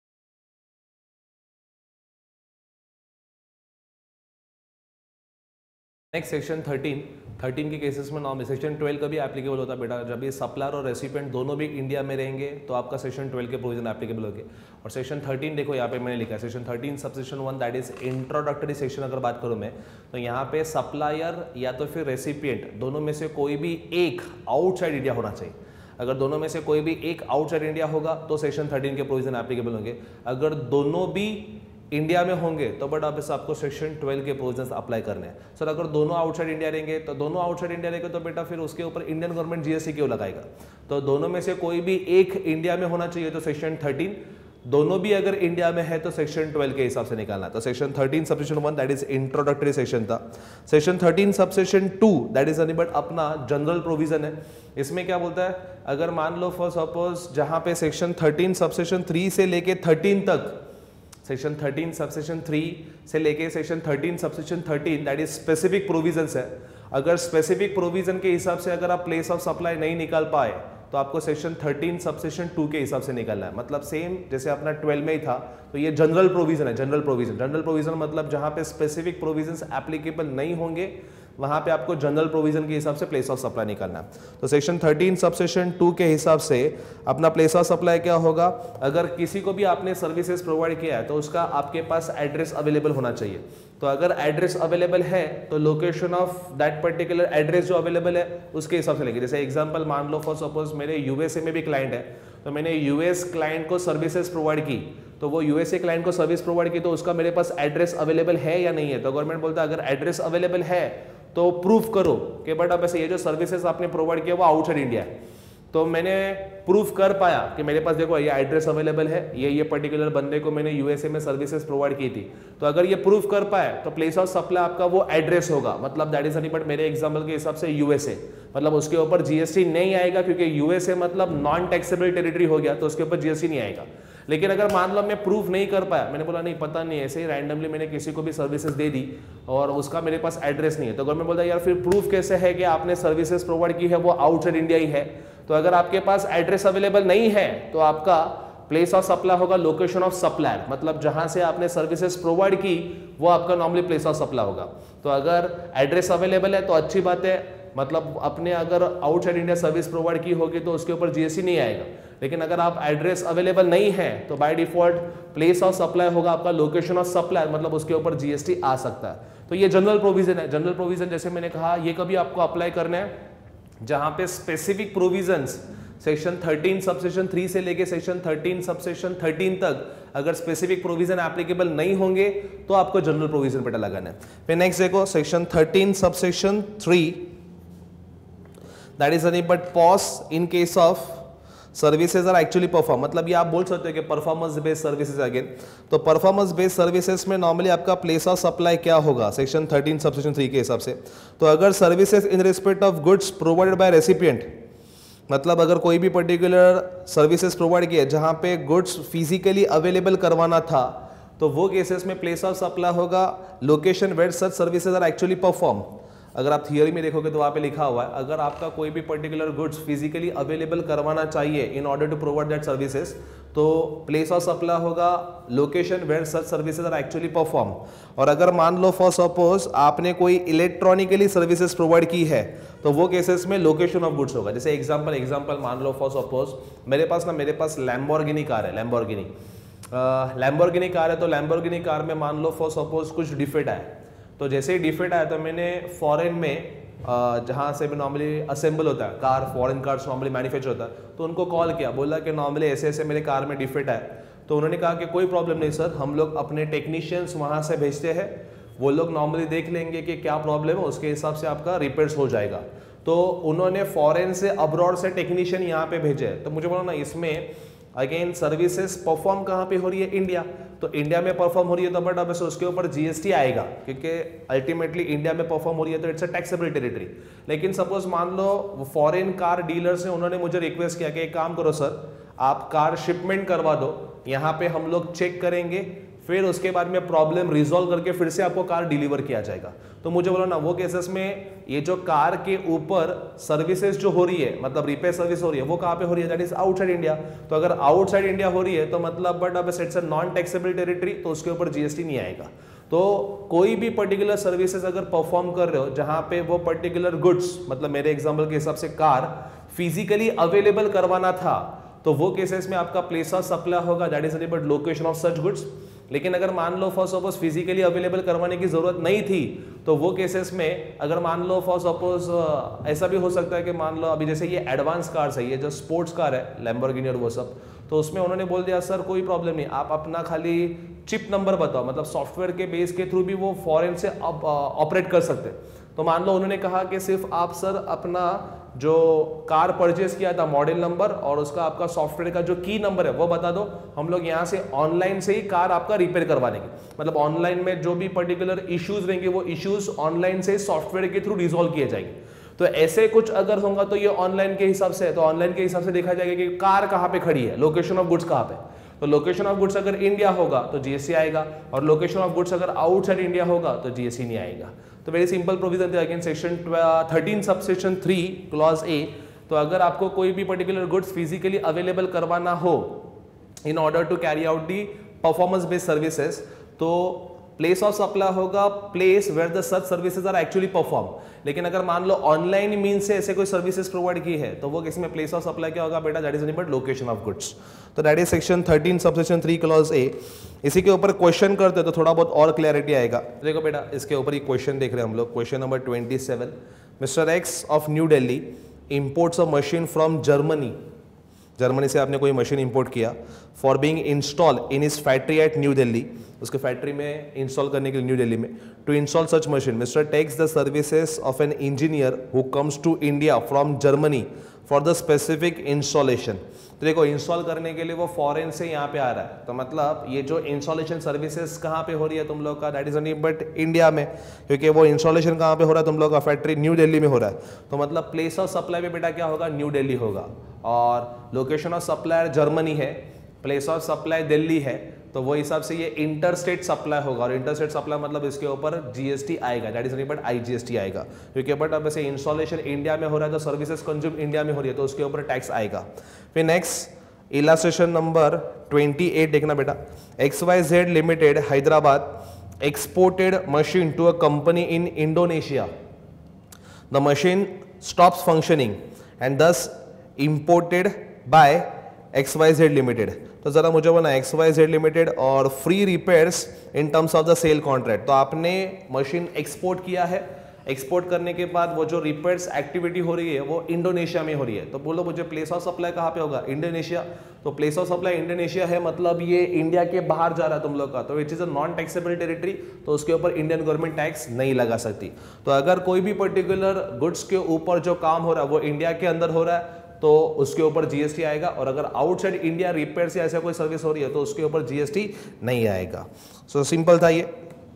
नेक्स्ट सेक्शन थर्टीन, थर्टीन के केसेस में नॉर्मल सेक्शन ट्वेल्व का भी एप्लीकेबल होता है बेटा। जब ये सप्लायर और रेसिपिएंट दोनों भी इंडिया में रहेंगे तो आपका सेक्शन ट्वेल्व के प्रोविजन एप्लीकेबल होंगे। और सेक्शन थर्टीन देखो यहाँ पे मैंने लिखा है, section thirteen subsection one that is introductory section. अगर बात करूँ मैं तो यहाँ पे सप्लायर या तो फिर रेसिपिएंट दोनों में से कोई भी एक आउटसाइड इंडिया होना चाहिए। अगर दोनों में से कोई भी एक आउटसाइड इंडिया होगा तो सेक्शन थर्टीन के प्रोविजन एप्लीकेबल होंगे। अगर दोनों भी इंडिया में होंगे तो बट अब आपको सेक्शन ट्वेल्व के प्रोविजंस अप्लाई करने हैं। सर अगर दोनों आउटसाइड इंडिया रहेंगे तो दोनों आउटसाइड इंडिया रहेंगे तो बेटा फिर उसके ऊपर इंडियन गवर्नमेंट जीएसटी क्यों लगाएगा। तो दोनों में से कोई भी एक इंडिया में होना चाहिए तो सेक्शन थर्टीन, दोनों भी अगर इंडिया में है तो सेक्शन ट्वेल्व के हिसाब से निकालना। तो section thirteen subsection one that is introductory section था। Section thirteen subsection two that is but अपना जनरल प्रोविजन है। इसमें क्या बोलता है, अगर मान लो फॉर सपोज जहां पे सेक्शन थर्टीन सबसेक्शन थ्री से लेके थर्टीन तक, सेक्शन थर्टीन सबसेक्शन थ्री से लेके section thirteen subsection thirteen that is specific provisions है। अगर स्पेसिफिक प्रोविजन के हिसाब से अगर आप प्लेस ऑफ सप्लाई नहीं निकाल पाए तो आपको सेक्शन थर्टीन सबसेक्शन टू के हिसाब से निकालना है। मतलब सेम जैसे अपना ट्वेल्व में ही था, तो ये जनरल प्रोविजन है। जनरल प्रोविजन जनरल प्रोविजन मतलब जहां पे स्पेसिफिक प्रोविजंस एप्लीकेबल नहीं होंगे वहां पे आपको जनरल प्रोविजन के हिसाब से प्लेस ऑफ सप्लाई निकालना है। तो सेक्शन थर्टीन सबसेक्शन टू के हिसाब से अपना प्लेस ऑफ सप्लाई क्या होगा, अगर किसी को भी आपने सर्विसेज प्रोवाइड किया है तो उसका आपके पास एड्रेस अवेलेबल होना चाहिए। तो अगर एड्रेस अवेलेबल है तो location of that particular address जो अवेलेबल है उसके हिसाब से लेंगे। जैसे एग्जांपल मान लो फॉर सपोज मेरे यूएसए में भी क्लाइंट है, तो मैंने यूएस क्लाइंट को सर्विसेज प्रोवाइड की, तो वो यूएसए क्लाइंट को सर्विस प्रोवाइड की तो उसका मेरे पास एड्रेस अवेलेबल है या नहीं है। तो गवर्नमेंट बोलता है अगर एड्रेस अवेलेबल है तो प्रूफ करो कि बट अब ऐसे ये जो सर्विसेज आपने प्रोवाइड किया वो आउटसाइड इंडिया है। तो मैंने प्रूफ कर पाया कि मेरे पास देखो ये एड्रेस अवेलेबल है, ये ये पर्टिकुलर बंदे को मैंने यूएसए में सर्विसेज प्रोवाइड की थी। तो अगर ये प्रूफ कर पाए तो प्लेस ऑफ सप्लाई आपका वो एड्रेस होगा। मतलब दैट इज बट मेरे एग्जांपल के हिसाब से यूएसए, मतलब उसके ऊपर जीएसटी नहीं आएगा क्योंकि यूएसए मतलब नॉन टैक्सेबल टेरिटरी हो गया, तो उसके ऊपर जीएसटी नहीं आएगा। लेकिन अगर मान लो मैं प्रूफ नहीं कर पाया, मैंने बोला नहीं पता नहीं, ऐसे ही रैंडमली मैंने किसी को भी सर्विसेज दे दी और उसका मेरे पास एड्रेस नहीं है, तो गवर्नमेंट बोलता है यार फिर प्रूफ कैसे है कि आपने सर्विसेज प्रोवाइड की है वो आउटसाइड इंडिया ही है। तो अगर आपके पास एड्रेस अवेलेबल नहीं है तो आपका प्लेस ऑफ सप्लाई होगा लोकेशन ऑफ सप्लायर, मतलब जहां से आपने सर्विसेज प्रोवाइड की वो आपका नॉर्मली प्लेस ऑफ सप्लाई होगा। तो अगर एड्रेस अवेलेबल है तो अच्छी बात है, मतलब अपने अगर आउटसाइड इंडिया सर्विस प्रोवाइड की होगी तो उसके ऊपर जीएसटी नहीं आएगा। लेकिन अगर आप एड्रेस अवेलेबल नहीं है तो by default place of supply होगा आपका लोकेशन ऑफ सप्लाई, मतलब उसके ऊपर जीएसटी आ सकता है। तो ये जनरल प्रोविजन है। जनरल प्रोविजन जैसे मैंने कहा ये कभी आपको अप्लाई करना है जहां पे specific provisions section thirteen subsection three से लेके सेक्शन थर्टीन सबसेक्शन थर्टीन तक अगर स्पेसिफिक प्रोविजन एप्लीकेबल नहीं होंगे तो आपको जनरल प्रोविजन पे लगाना है। फिर नेक्स्ट देखो section thirteen subsection three that is any but pause in case of services are actually perform, मतलब ये आप बोल सकते हो कि परफॉर्मेंस बेस्ड सर्विसेज अगेन। तो परफॉर्मेंस बेस्ड सर्विसेज में नॉर्मली आपका प्लेस ऑफ सप्लाई क्या होगा सेक्शन थर्टीन सबसेक्शन थ्री के हिसाब से। तो अगर services in respect of goods provided by recipient, मतलब अगर कोई भी पर्टिकुलर सर्विसेज प्रोवाइड किया जहां पे गुड्स फिजिकली अवेलेबल करवाना था तो वो केसेस में प्लेस ऑफ सप्लाई होगा location where such services are actually perform. अगर आप थियरी में देखोगे तो वहां पे लिखा हुआ है अगर आपका कोई भी पर्टिकुलर गुड्स फिजिकली अवेलेबल करवाना चाहिए in order to provide that services तो प्लेस ऑफ सप्लाई होगा location where such services are actually perform. और अगर मान लो फॉर सपोज आपने कोई इलेक्ट्रॉनिकली सर्विसेज प्रोवाइड की है तो वो केसेस में लोकेशन ऑफ गुड्स होगा। जैसे एग्जांपल एग्जांपल मान लो फॉर सपोज मेरे पास ना मेरे पास लैम्बोर्गिनी कार है, लैम्बोर्गिनी लैम्बोर्गिनी कार है। तो लैम्बोर्गिनी कार में मान लो फॉर सपोज कुछ डिफेक्ट आया, तो जैसे ही डिफेक्ट आया तो मैंने फॉरेन में जहाँ से भी नॉर्मली असेंबल होता है car, foreign cars normally manufacture होता है, तो उनको कॉल किया, बोला कि नॉर्मली ऐसे ऐसे मेरे कार में डिफेक्ट आया। तो उन्होंने कहा कि कोई प्रॉब्लम नहीं सर, हम लोग अपने टेक्नीशियंस वहाँ से भेजते हैं, वो लोग नॉर्मली देख लेंगे कि क्या प्रॉब्लम है, उसके हिसाब से आपका रिपेयर्स हो जाएगा। तो उन्होंने फॉरेन से अब्रॉड से टेक्नीशियन यहाँ पे भेजे। तो मुझे बोला ना इसमें अगेन सर्विसेज परफॉर्म कहाँ पे हो रही है, इंडिया। तो इंडिया में परफॉर्म हो रही है तो बट अब उसके ऊपर जीएसटी आएगा क्योंकि अल्टीमेटली इंडिया में परफॉर्म हो रही है तो इट्स अ टैक्सेबल टेरिटरी। लेकिन सपोज मान लो फॉरेन कार डीलर्स ने उन्होंने मुझे रिक्वेस्ट किया कि एक काम करो सर, आप कार शिपमेंट करवा दो, यहाँ पे हम लोग चेक करेंगे, फिर उसके बाद में प्रॉब्लम रिजॉल्व करके फिर से आपको कार डिलीवर किया जाएगा। तो मुझे बोलो ना वो केसेस में ये जो कार के ऊपर सर्विसेज जो हो रही है, मतलब रिपेयर सर्विस हो रही है, वो कहाँ पे हो रही है, दैट इज आउटसाइड इंडिया। तो अगर आउटसाइड इंडिया हो रही है तो मतलब बट अब it's a non taxable territory, तो उसके ऊपर जीएसटी नहीं आएगा। तो कोई भी पर्टिकुलर सर्विसेज अगर परफॉर्म कर रहे हो जहां पे वो पर्टिकुलर गुड्स, मतलब मेरे एग्जांपल के हिसाब से कार फिजिकली अवेलेबल करवाना था, तो वो केसेस में आपका प्लेस ऑफ सप्लाई होगा that is but location of such goods. लेकिन अगर मान लो फॉर सपोज फिजिकली अवेलेबल करवाने की जरूरत नहीं थी तो वो केसेस में अगर मान लो फॉर सपोज ऐसा भी हो सकता है कि मान लो अभी जैसे ये एडवांस कार्स है, ये जो स्पोर्ट्स कार है लैम्बोर्गिनी और वो सब, तो उसमें उन्होंने बोल दिया सर कोई प्रॉब्लम नहीं, आप अपना खाली चिप नंबर बताओ, मतलब सॉफ्टवेयर के बेस के थ्रू भी वो फॉरेन से ऑपरेट कर सकते हैं। तो मान लो उन्होंने कहा कि सिर्फ आप सर अपना जो कार परचेज किया था मॉडल नंबर और उसका आपका सॉफ्टवेयर का जो की नंबर है वो बता दो, हम लोग यहाँ से ऑनलाइन से ही कार आपका रिपेयर करवा देंगे। मतलब ऑनलाइन में जो भी पर्टिकुलर इश्यूज रहेंगे वो इश्यूज ऑनलाइन से सॉफ्टवेयर के थ्रू रिजॉल्व किए जाएंगे। तो ऐसे कुछ अगर होगा तो ये ऑनलाइन के हिसाब से है, तो ऑनलाइन के हिसाब से देखा जाएगा कि कार कहाँ पे खड़ी है, लोकेशन ऑफ गुड्स कहाँ पे। तो लोकेशन ऑफ गुड्स अगर इंडिया होगा तो जीएसटी आएगा, और लोकेशन ऑफ गुड्स अगर आउटसाइड इंडिया होगा तो जीएसटी नहीं आएगा। तो वेरी सिंपल प्रोविजन थे again section thirteen subsection three clause A. तो अगर आपको कोई भी पर्टिकुलर गुड्स फिजिकली अवेलेबल करवाना हो in order to carry out the performance based services, तो प्लेस ऑफ सप्लाई होगा place where the such services are actually perform. लेकिन अगर मान लो ऑनलाइन मींस से ऐसे कोई सर्विसेज प्रोवाइड की है तो वो किसी में प्लेस ऑफ सप्लाई क्या होगा बेटा, that is nothing but location of goods. तो that is section thirteen subsection three clause A. इसी के ऊपर क्वेश्चन करते तो थोड़ा बहुत और क्लैरिटी आएगा। देखो बेटा इसके ऊपर ही क्वेश्चन देख रहे हैं हम लोग, question number twenty seven. Mister X of New Delhi imports a machine from Germany, Germany से आपने कोई मशीन इंपोर्ट किया, for being install in his factory at New Delhi, उसके फैक्ट्री में इंस्टॉल करने के लिए न्यू दिल्ली में। To install such machine mister takes the services of an engineer who comes to India from Germany for the specific installation. तो देखो install करने के लिए वो फॉरेन से यहाँ पे आ रहा है, तो मतलब ये जो इंस्टॉलेशन सर्विसेज कहाँ पे हो रही है तुम लोग का, that is nothing but India में, क्योंकि वो इंस्टॉलेशन कहाँ पे हो रहा है तुम लोग का, फैक्ट्री न्यू दिल्ली में हो रहा है। तो मतलब प्लेस ऑफ सप्लाई में बेटा क्या होगा, न्यू दिल्ली होगा, और लोकेशन ऑफ सप्लायर जर्मनी है, प्लेस ऑफ सप्लाई दिल्ली है, तो वो हिसाब से ये इंटर स्टेट सप्लाई होगा। और इंटर स्टेट सप्लाई मतलब इसके ऊपर जीएसटी आएगा, that is nothing but IGST आएगा, क्योंकि बट अब ऐसे इंस्टॉलेशन इंडिया में हो रहा है तो सर्विसेज कंज्यूम इंडिया में हो रही है तो उसके ऊपर टैक्स आएगा। फिर next illustration number twenty eight देखना बेटा। X Y Z limited Hyderabad exported machine to a company in Indonesia, the machine stops functioning and this imported by X Y Z limited. तो जरा मुझे बोला एक्स वाई जेड लिमिटेड और free repairs in terms of the sale contract. तो आपने machine export किया है, export करने के बाद वो जो रिपेयर्स एक्टिविटी हो रही है वो इंडोनेशिया में हो रही है, तो बोलो मुझे प्लेस ऑफ सप्लाई कहाँ पे होगा, इंडोनेशिया। तो प्लेस ऑफ सप्लाई इंडोनेशिया है, मतलब ये इंडिया के बाहर जा रहा है तुम लोग का, तो it is a non taxable territory, तो उसके ऊपर इंडियन गवर्नमेंट टैक्स नहीं लगा सकती। तो अगर कोई भी पर्टिकुलर गुड्स के ऊपर जो काम हो रहा है वो इंडिया के अंदर हो रहा है तो उसके ऊपर जीएसटी आएगा, और अगर आउटसाइड इंडिया रिपेयर से ऐसा कोई सर्विस हो रही है तो उसके ऊपर जीएसटी नहीं आएगा। सो so, सिंपल था ये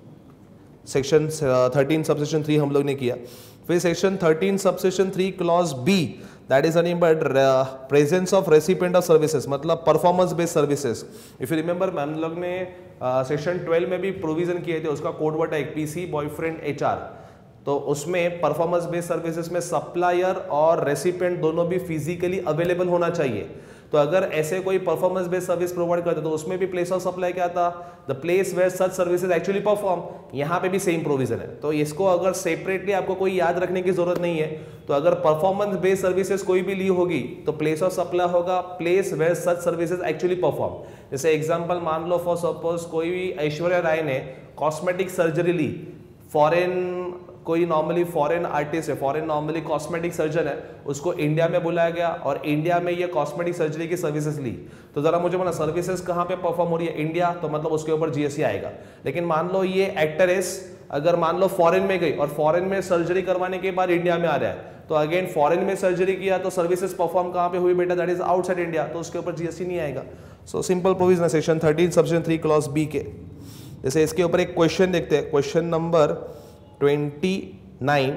सेक्शन थर्टीन सबसेक्शन थ्री हम लोग ने किया। फिर section thirteen subsection three clause B, that is nothing but presence of recipient of services, मतलब performance based services. If you remember ma'am लोग ने सेक्शन ट्वेल्व में भी प्रोविजन किए थे, उसका कोड वर्ड है पीसी बॉयफ्रेंड एचआर। तो उसमें परफॉर्मेंस बेस्ड सर्विसेज में सप्लायर और रेसिपिएंट दोनों भी फिजिकली अवेलेबल होना चाहिए। तो अगर ऐसे कोई परफॉर्मेंस बेस्ड सर्विस प्रोवाइड करते तो उसमें भी प्लेस ऑफ सप्लाई क्या था, the place where such services actually perform. यहाँ पे भी सेम प्रोविजन है, तो इसको अगर सेपरेटली आपको कोई याद रखने की जरूरत नहीं है। तो अगर परफॉर्मेंस बेस्ड सर्विसेज कोई भी ली होगी तो प्लेस ऑफ सप्लाई होगा place where such services actually perform. जैसे एग्जाम्पल मान लो फॉर सपोज कोई भी ऐश्वर्या राय ने कॉस्मेटिक सर्जरी ली, फॉरेन कोई नॉर्मली फॉरेन आर्टिस्ट है, फॉरेन नॉर्मली कॉस्मेटिक सर्जन है, उसको इंडिया में बुलाया गया और इंडिया में ये कॉस्मेटिक सर्जरी की सर्विसेज ली। तो जरा मुझे बोला सर्विसेज कहाँ पे परफॉर्म हो रही है, इंडिया, तो मतलब उसके ऊपर जीएसटी आएगा। लेकिन मान लो ये एक्ट्रेस अगर मान लो फॉरेन में गई और फॉरेन में सर्जरी करवाने के बाद इंडिया में आ रहा है, तो अगेन फॉरेन में सर्जरी किया तो सर्विसेज परफॉर्म कहाँ पे हुई बेटा, दैट इज आउटसाइड इंडिया, तो उसके ऊपर जीएसटी नहीं आएगा। So simple provision section thirteen subsection three clause B के। जैसे इसके ऊपर एक क्वेश्चन देखते हैं, question number twenty nine,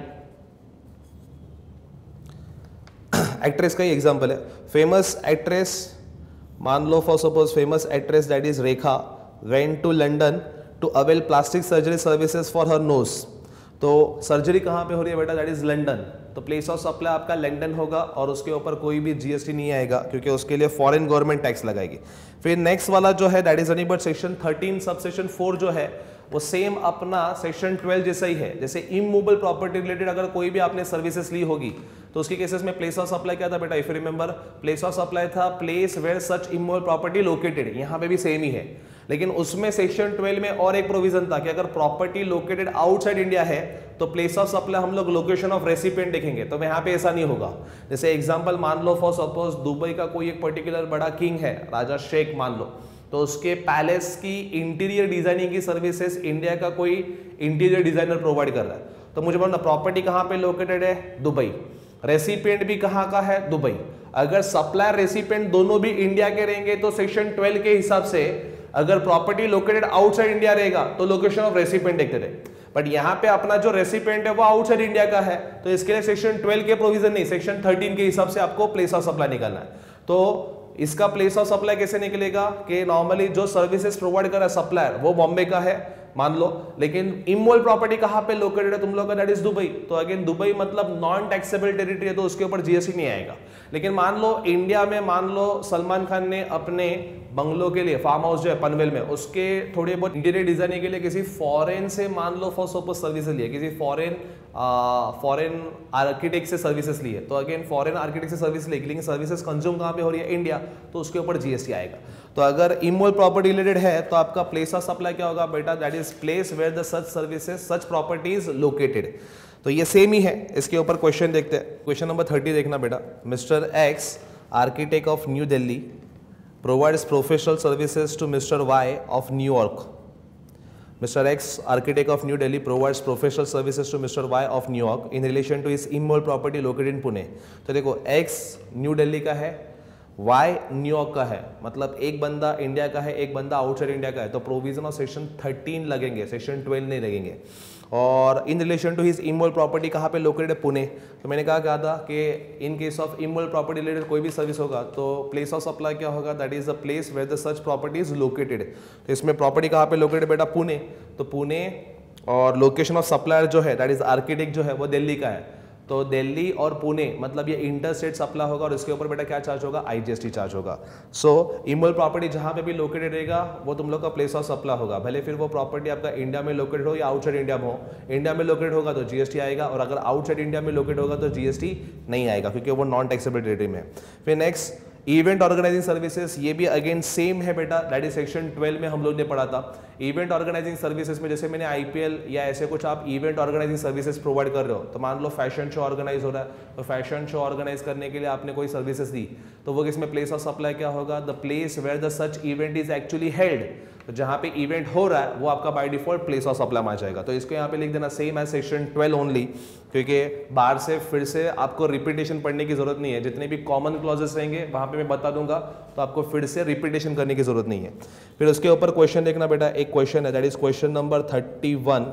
actress का ही एग्जाम्पल है। फेमस एक्ट्रेस, मान लो for suppose famous actress that is Rekha went to London to avail plastic surgery services for her nose. तो सर्जरी कहाँ पे हो रही है बेटा, दैट इज लंदन, तो प्लेस ऑफ सप्लाई आपका लंदन होगा और उसके ऊपर कोई भी जीएसटी नहीं आएगा क्योंकि उसके लिए फॉरेन गवर्नमेंट टैक्स लगाएगी। फिर नेक्स्ट वाला जो है that is nothing but section thirteen subsection four जो है वो सेम अपना सेक्शन ट्वेल्व जैसा ही है। जैसे इमूवेबल प्रॉपर्टी रिलेटेड अगर कोई भी आपने सर्विसेज ली होगी तो उसके केसेस में प्लेस ऑफ सप्लाई क्या था बेटा, if you remember place of supply था place where such immovable property located, यहाँ पे भी सेम ही है। लेकिन उसमें सेक्शन ट्वेल्व में और एक प्रोविजन था कि अगर प्रॉपर्टी लोकेटेड आउटसाइड इंडिया है तो प्लेस ऑफ सप्लाई हम लोग लोकेशन ऑफ रेसिपिएंट देखेंगे, तो यहाँ पे ऐसा नहीं होगा। जैसे एग्जांपल मान लो फॉर सपोज दुबई का कोई एक पर्टिकुलर बड़ा किंग है, राजा शेख मान लो, तो उसके पैलेस की इंटीरियर डिजाइनिंग की सर्विसेज इंडिया का कोई इंटीरियर डिजाइनर प्रोवाइड कर रहा है। तो मुझे बोलना प्रॉपर्टी कहाँ पे लोकेटेड है, दुबई, रेसिपिएंट भी कहाँ का है, दुबई। अगर सप्लायर रेसिपिएंट दोनों भी इंडिया के रहेंगे तो सेक्शन ट्वेल्व के हिसाब से अगर प्रॉपर्टी लोकेटेड आउटसाइड इंडिया रहेगा तो लोकेशन ऑफ रेसिपिएंट देखते रहे, बट यहाँ पे अपना जो रेसिपिएंट है वो आउटसाइड इंडिया का है, तो इसके लिए सेक्शन ट्वेल्व के प्रोविजन नहीं, सेक्शन थर्टीन के हिसाब से आपको प्लेस ऑफ सप्लाई निकालना है। तो इसका प्लेस ऑफ सप्लाई कैसे निकलेगा कि नॉर्मली जो सर्विसेज प्रोवाइड कर रहा है सप्लायर वो बॉम्बे का है मान लो, लेकिन इमोल प्रॉपर्टी कहाँ पे लोकेटेड है तुम लोग का, दैट इज दुबई। तो अगेन दुबई मतलब नॉन टैक्सेबल टेरिटरी है तो उसके ऊपर जीएसटी नहीं आएगा। लेकिन मान लो इंडिया में मान लो सलमान खान ने अपने बंगलो के लिए फार्म हाउस जो है पनवेल में उसके थोड़े बहुत इंटीरियर डिजाइनिंग के लिए किसी फॉरेन से मान लो फॉर सपोज सर्विसेज लिए, किसी फॉरेन फॉरेन आर्किटेक्ट से सर्विसेज लिए, तो अगेन फॉरेन आर्किटेक्ट से सर्विस लेगी लेकिन सर्विसेज कंज्यूम कहाँ पे हो रही है, इंडिया, तो उसके ऊपर जीएसटी आएगा। तो अगर इमोल प्रॉपर्टी रिलेटेड है तो आपका प्लेस ऑफ सप्लाई क्या होगा बेटा, that is place where the such services such properties located. तो ये सेम ही है, इसके ऊपर क्वेश्चन देखते हैं। क्वेश्चन नंबर थर्टी देखना बेटा, mister X architect of New Delhi provides professional services to mister Y of न्यूयॉर्क। Mister X, architect of New Delhi, provides professional services to Mister Y of New York in relation to his immoral property located in Pune. तो देखो X new Delhi का है, Y New York का है, मतलब एक बंदा इंडिया का है एक बंदा आउटसाइड इंडिया का है, तो प्रोविजन ऑफ सेक्शन थर्टीन लगेंगे, सेक्शन ट्वेल्व नहीं लगेंगे। और in relation to his immovable property कहाँ पे लोकेटेड है, पुणे। तो मैंने कहा क्या था कि in case of immovable property related कोई भी सर्विस होगा तो प्लेस ऑफ सप्लाई क्या होगा, that is the place where the such property is located. तो इसमें प्रॉपर्टी कहाँ पे लोकेटेड बेटा, पुणे। तो पुणे और लोकेशन ऑफ सप्लायर जो है दैट इज आर्किटेक्ट जो है वो दिल्ली का है, तो दिल्ली और पुणे मतलब ये इंटर स्टेट सप्लाई होगा और इसके ऊपर बेटा क्या चार्ज होगा, आईजीएसटी चार्ज होगा। सो इमोल प्रॉपर्टी जहां पे भी लोकेटेड रहेगा वो तुम लोग का प्लेस ऑफ सप्लाई होगा, भले फिर वो प्रॉपर्टी आपका इंडिया में लोकेटेड हो या आउटसाइड इंडिया में हो। इंडिया में लोकेटेड होगा तो जीएसटी आएगा और अगर आउटसाइड इंडिया में लोकेटेड होगा तो जीएसटी नहीं आएगा क्योंकि वो नॉन टैक्सेबल टेरिटरी में। फिर नेक्स्ट इवेंट ऑर्गेनाइजिंग सर्विसेज, ये भी अगेन सेम है बेटा, दैट इज सेक्शन ट्वेल्व में हम लोग ने पढ़ा था। इवेंट ऑर्गेनाइजिंग सर्विसेज में जैसे मैंने आईपीएल या ऐसे कुछ आप इवेंट ऑर्गेनाइजिंग सर्विसेज प्रोवाइड कर रहे हो, तो मान लो फैशन शो ऑर्गेनाइज हो रहा है, तो फैशन शो ऑर्गेनाइज करने के लिए आपने कोई सर्विसेज दी, तो वो किसमें प्लेस ऑफ सप्लाई क्या होगा, the place where the such event is actually held. तो जहां पे इवेंट हो रहा है वो आपका by default place of supply में आ जाएगा। तो इसको यहाँ पे लिख देना same as section twelve only, क्योंकि बाहर से फिर से आपको रिपीटेशन पढ़ने की जरूरत नहीं है, जितने भी कॉमन क्लॉजेस रहेंगे वहां पे मैं बता दूंगा, तो आपको फिर से रिपीटेशन करने की जरूरत नहीं है। फिर उसके ऊपर क्वेश्चन देखना बेटा, एक क्वेश्चन है that is question number thirty one.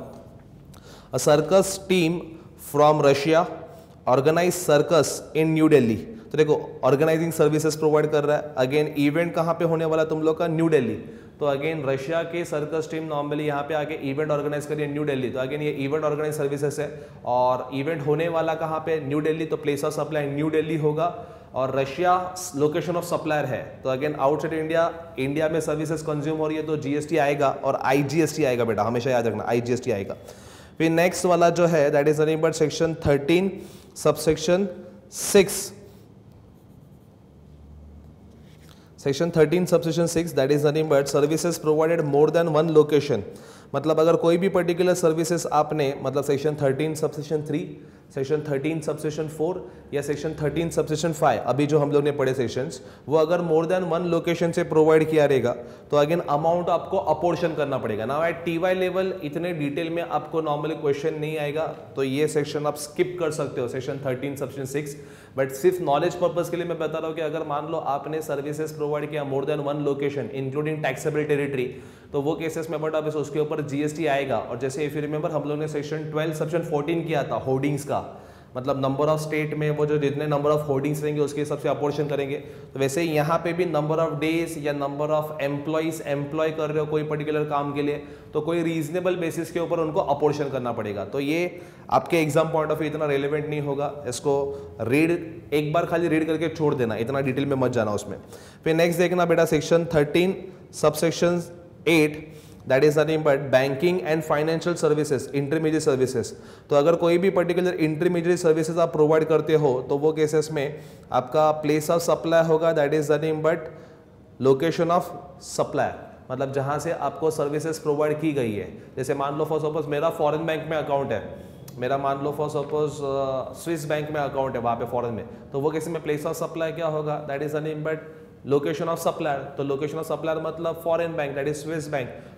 A circus team from Russia organize circus in New Delhi. तो देखो ऑर्गेनाइजिंग सर्विसेज प्रोवाइड कर रहा है, अगेन इवेंट कहाँ पे होने वाला तुम लोग का, न्यू दिल्ली। तो अगेन रशिया के सर्कस टीम नॉर्मली यहाँ पे आके इवेंट ऑर्गेनाइज करिए न्यू दिल्ली, तो अगेन ये इवेंट ऑर्गेनाइज सर्विसेज है और इवेंट होने वाला कहाँ पे, न्यू दिल्ली, तो place of supply New Delhi होगा और रशिया लोकेशन ऑफ सप्लायर है। तो अगेन आउटसाइड इंडिया, इंडिया में सर्विसेज कंज्यूम हो रही है तो जीएसटी आएगा और आईजीएसटी आएगा बेटा, हमेशा याद रखना आईजीएसटी आएगा। फिर नेक्स्ट वाला जो है that is nothing but section thirteen subsection six, section thirteen subsection six that is nothing but services provided more than one location. मतलब अगर कोई भी पर्टिकुलर सर्विसेज आपने मतलब section thirteen subsection three, section thirteen subsection four या section thirteen subsection five, अभी जो हम लोग ने पढ़े सेक्शंस, वो अगर मोर देन वन लोकेशन से प्रोवाइड किया रहेगा तो अगेन अमाउंट आपको अपोर्शन करना पड़ेगा ना। एट टीवाई लेवल इतने डिटेल में आपको नॉर्मली क्वेश्चन नहीं आएगा, तो ये सेक्शन आप स्किप कर सकते हो section thirteen subsection six. But सिर्फ नॉलेज पर्पज के लिए मैं बता रहा हूँ कि अगर मान लो आपने सर्विसेज प्रोवाइड किया more than one location including taxable territory, तो वो केसेस में बट अब उसके ऊपर जीएसटी आएगा। और जैसे इफ यू रिमेंबर हम लोग ने सेक्शन ट्वेल्व सेक्शन फोर्टीन किया था होर्डिंग्स का, मतलब नंबर ऑफ स्टेट में वो जो जितने नंबर ऑफ होर्डिंग्स रहेंगे उसके हिसाब से अपोर्शन करेंगे। तो वैसे यहाँ पे भी नंबर ऑफ डेज या नंबर ऑफ एम्प्लॉइज एम्प्लॉय कर रहे हो कोई पर्टिकुलर काम के लिए, तो कोई रीजनेबल बेसिस के ऊपर उनको अपोर्शन करना पड़ेगा। तो ये आपके एग्जाम पॉइंट ऑफ व्यू इतना रेलिवेंट नहीं होगा, इसको रीड एक बार खाली रीड करके छोड़ देना, इतना डिटेल में मत जाना उसमें। फिर नेक्स्ट देखना बेटा section thirteen subsection eight that is nothing but banking and financial services intermediate services. तो अगर कोई भी पर्टिकुलर इंटरमीडिएट सर्विसेज आप प्रोवाइड करते हो तो वो केसेस में आपका प्लेस ऑफ सप्लाई होगा that is nothing but location of supply, मतलब जहां से आपको सर्विसेज प्रोवाइड की गई है। जैसे मान लो फॉर सपोज मेरा फॉरेन बैंक में अकाउंट है, मेरा मान लो फॉर सपोज स्विस बैंक में अकाउंट है वहाँ पे फॉरेन में, तो वो केस में प्लेस ऑफ सप्लाई क्या होगा, that is nothing but location of supplier. तो लोकेशन ऑफ सप्लायर मतलब foreign bank that is Swiss bank,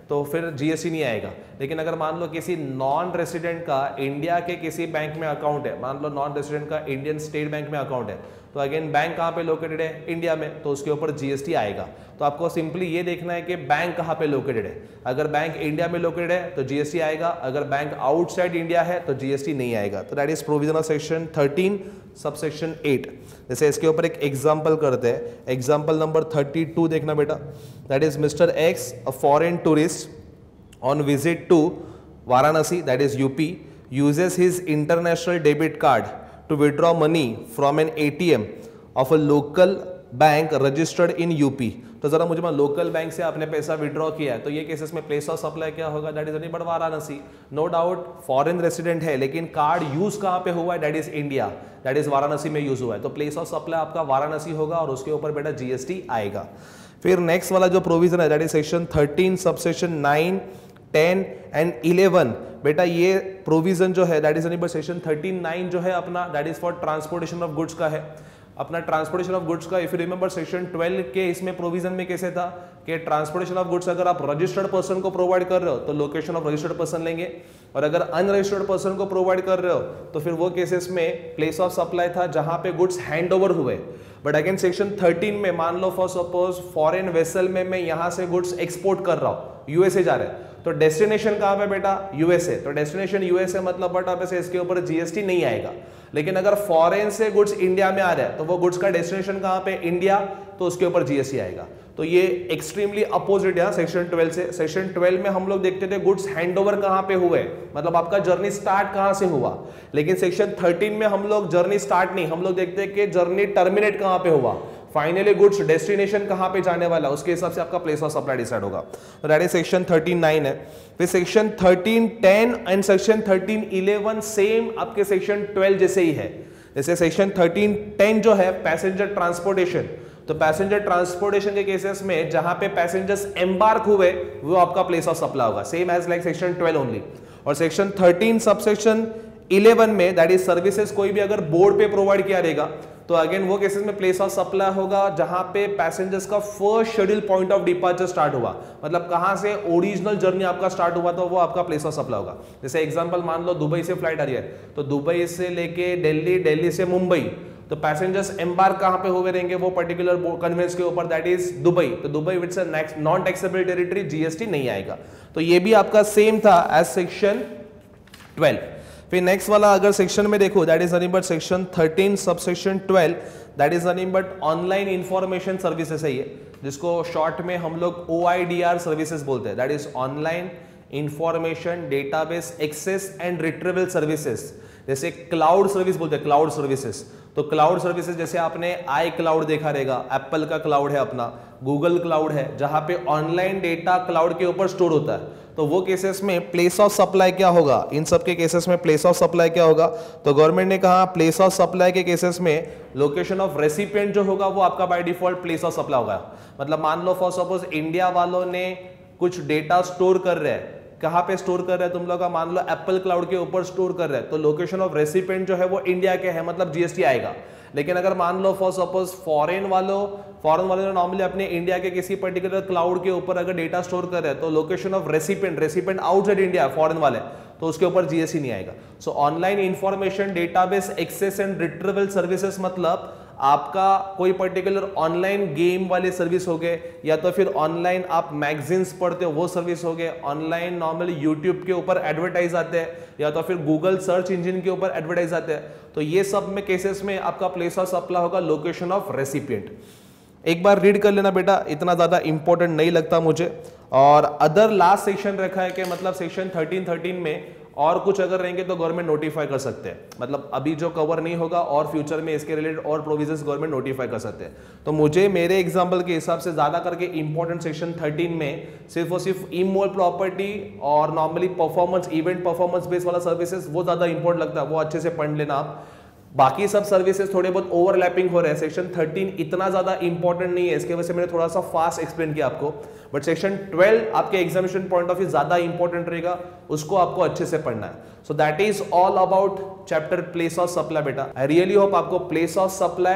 तो फिर जीएसटी नहीं आएगा। लेकिन अगर मान लो किसी नॉन रेसिडेंट का इंडिया के किसी बैंक में अकाउंट है, मान लो नॉन रेसिडेंट का इंडियन स्टेट बैंक में अकाउंट है, तो अगेन बैंक कहाँ पे लोकेटेड है, इंडिया में, तो उसके ऊपर जीएसटी आएगा। तो आपको सिंपली ये देखना है कि बैंक कहाँ पे लोकेटेड है। अगर बैंक इंडिया में लोकेटेड है तो जीएसटी आएगा, अगर बैंक आउटसाइड इंडिया है तो जीएसटी नहीं आएगा। तो that is provision of section thirteen subsection eight. जैसे इसके ऊपर एक एग्जांपल करते हैं, एग्जांपल नंबर थर्टी टू देखना बेटा। That is mister X, a foreign tourist on visit to Varanasi, that is U P, uses his international debit card to withdraw money from an A T M of a local bank registered in U P। तो जरा मुझे local bank से आपने पैसा withdraw किया है, तो ये केसेस में प्लेस ऑफ सप्लाई क्या होगा, that is nothing but Varanasi. No doubt foreign resident है, लेकिन कार्ड यूज कहाँ पे हुआ है, that is India, that is Varanasi में यूज हुआ है, तो प्लेस ऑफ सप्लाई आपका वाराणसी होगा और उसके ऊपर बेटा जीएसटी आएगा। फिर नेक्स्ट वाला जो प्रोविजन है that is section thirteen subsection nine ten and eleven. बेटा ये प्रोविजन जो है that is but section thirteen nine जो है अपना, that is for transportation of goods का है, अपना ट्रांसपोर्टेशन ऑफ गुड्स का। If you remember section twelve के इसमें प्रोविजन में कैसे था कि ट्रांसपोर्टेशन ऑफ गुड्स अगर आप रजिस्टर्ड पर्सन को प्रोवाइड कर रहे हो तो लोकेशन ऑफ रजिस्टर्ड पर्सन लेंगे, और अगर अनरजिस्टर्ड पर्सन को प्रोवाइड कर रहे हो तो फिर वो केसेस में प्लेस ऑफ सप्लाई था जहां पे गुड्स हैंड ओवर हुए। बट अगेन सेक्शन थर्टीन में मान लो फॉर सपोज फॉरेन वेसल में मैं यहां से गुड्स एक्सपोर्ट कर रहा हूं, यूएसए जा रहे हैं, तो डेस्टिनेशन कहां पे बेटा, यूएसए, तो डेस्टिनेशन यूएसए मतलब बट आप इसके ऊपर जीएसटी नहीं आएगा। लेकिन अगर फॉरेन से गुड्स इंडिया में आ रहा है तो वो गुड्स का डेस्टिनेशन कहां पे, इंडिया, तो उसके ऊपर जीएसटी आएगा। तो ये एक्सट्रीमली अपोजिट है सेक्शन ट्वेल्व से। सेक्शन ट्वेल्व में हम लोग देखते थे गुड्स हैंडओवर कहां पे हुए, मतलब आपका जर्नी स्टार्ट कहां से हुआ, लेकिन सेक्शन थर्टीन में हम लोग जर्नी स्टार्ट नहीं, हम लोग देखते हैं कि जर्नी टर्मिनेट कहां पे हुआ, फाइनली गुड्स डेस्टिनेशन कहां पे जाने वाला, उसके हिसाब से आपका प्लेस ऑफ सप्लाई डिसाइड होगा। तो that is section thirteen nine है। फिर section thirteen ten and section thirteen eleven same आपके सेक्शन ट्वेल्व जैसे ही है। जैसे सेक्शन थर्टीन टेन जो है पैसेंजर ट्रांसपोर्टेशन, तो पैसेंजर ट्रांसपोर्टेशन के केसेस में जहां पे पैसेंजर्स एम्बार्क हुए वो आपका प्लेस ऑफ सप्लाई होगा, same as like section twelve only. और सेक्शन थर्टीन सबसेक्शन इलेवन में दैट इज सर्विसेज कोई भी अगर बोर्ड पे प्रोवाइड किया रहेगा तो अगेन वो केसेस में प्लेस ऑफ सप्लाई होगा जहां पे पैसेंजर्स का first schedule point of departure start हुआ, मतलब कहां से ओरिजिनल जर्नी आपका स्टार्ट हुआ तो वो आपका प्लेस ऑफ सप्लाई होगा। जैसे एग्जांपल मान लो दुबई से फ्लाइट आ रही है, तो दुबई से लेके दिल्ली, दिल्ली से मुंबई, तो पैसेंजर्स एम्बार्क कहां पे हुए रहेंगे वो पर्टिकुलर कन्वेंस के ऊपर, दैट इज दुबई, तो Dubai with non taxable territory, GST नहीं आएगा। तो ये भी आपका सेम था एज सेक्शन ट्वेल्व। फिर नेक्स्ट वाला अगर सेक्शन में देखो that is nothing but section thirteen subsection twelve, that is nothing but online information services है ये, जिसको शॉर्ट में हम लोग ओआईडीआर सर्विसेज बोलते हैं, that is online information database access and retrieval services. जैसे क्लाउड सर्विस बोलते हैं, क्लाउड सर्विसेज, तो क्लाउड सर्विसेज जैसे आपने आई क्लाउड देखा रहेगा, एप्पल का क्लाउड है अपना, गूगल क्लाउड है, जहां पे ऑनलाइन डेटा क्लाउड के ऊपर स्टोर होता है, तो वो केसेस में प्लेस ऑफ सप्लाई क्या होगा, इन सब के केसेस में प्लेस ऑफ सप्लाई क्या होगा, तो गवर्नमेंट ने कहा प्लेस ऑफ सप्लाई के केसेस में लोकेशन ऑफ रेसिपिएंट जो होगा वो आपका by default place of supply होगा। मतलब मान लो फॉर सपोज इंडिया वालों ने कुछ डेटा स्टोर कर रहे हैं, कहां पे स्टोर कर रहे हैं तुम लोग का, मान लो एप्पल क्लाउड के ऊपर स्टोर कर रहे हैं, तो लोकेशन ऑफ रेसिपिएंट जो है वो इंडिया के है, मतलब जीएसटी आएगा। लेकिन अगर मान लो फॉर सपोज फॉरेन वालों फॉरेन वालों ने नॉर्मली अपने इंडिया के किसी पर्टिकुलर क्लाउड के ऊपर अगर डेटा स्टोर कर रहे हैं, तो location of recipient recipient outside India foreign वाले, तो उसके ऊपर जीएसटी नहीं आएगा। So online information database access and retrieval services मतलब आपका कोई पर्टिकुलर ऑनलाइन गेम वाले सर्विस हो गए, या तो फिर ऑनलाइन आप मैगजीन्स पढ़ते हो वो सर्विस हो गए, ऑनलाइन नॉर्मली यूट्यूब के ऊपर एडवर्टाइज आते हैं, या तो फिर गूगल सर्च इंजन के ऊपर एडवर्टाइज आते हैं, तो ये सब में केसेस में आपका प्लेस ऑफ सप्लाई होगा लोकेशन ऑफ रेसिपिएंट। एक बार रीड कर लेना बेटा, इतना ज्यादा इंपॉर्टेंट नहीं लगता मुझे। और अदर लास्ट सेक्शन रखा है कि मतलब सेक्शन थर्टीन थर्टीन में और कुछ अगर रहेंगे तो गवर्नमेंट नोटिफाई कर सकते हैं, मतलब अभी जो कवर नहीं होगा और फ्यूचर में इसके रिलेटेड और प्रोविजंस गवर्नमेंट नोटिफाई कर सकते हैं। तो मुझे मेरे एग्जांपल के हिसाब से ज्यादा करके इंपॉर्टेंट सेक्शन थर्टीन में सिर्फ और सिर्फ इमोल प्रॉपर्टी और normally performance event performance based वाला सर्विसेज वो ज्यादा इंपॉर्टेंट लगता है, वो अच्छे से पढ़ लेना आप। बाकी सब सर्विसेज थोड़े बहुत ओवरलैपिंग हो रहे हैं, सेक्शन थर्टीन इतना ज्यादा इंपॉर्टेंट नहीं है, इसके वजह से मैंने थोड़ा सा फास्ट एक्सप्लेन किया आपको। बट सेक्शन ट्वेल्व आपके एग्जामिनेशन पॉइंट ऑफ व्यू ज्यादा इंपॉर्टेंट रहेगा, उसको आपको अच्छे से पढ़ना है। So that is all about chapter place of supply बेटा। आई रियली होप आपको place of supply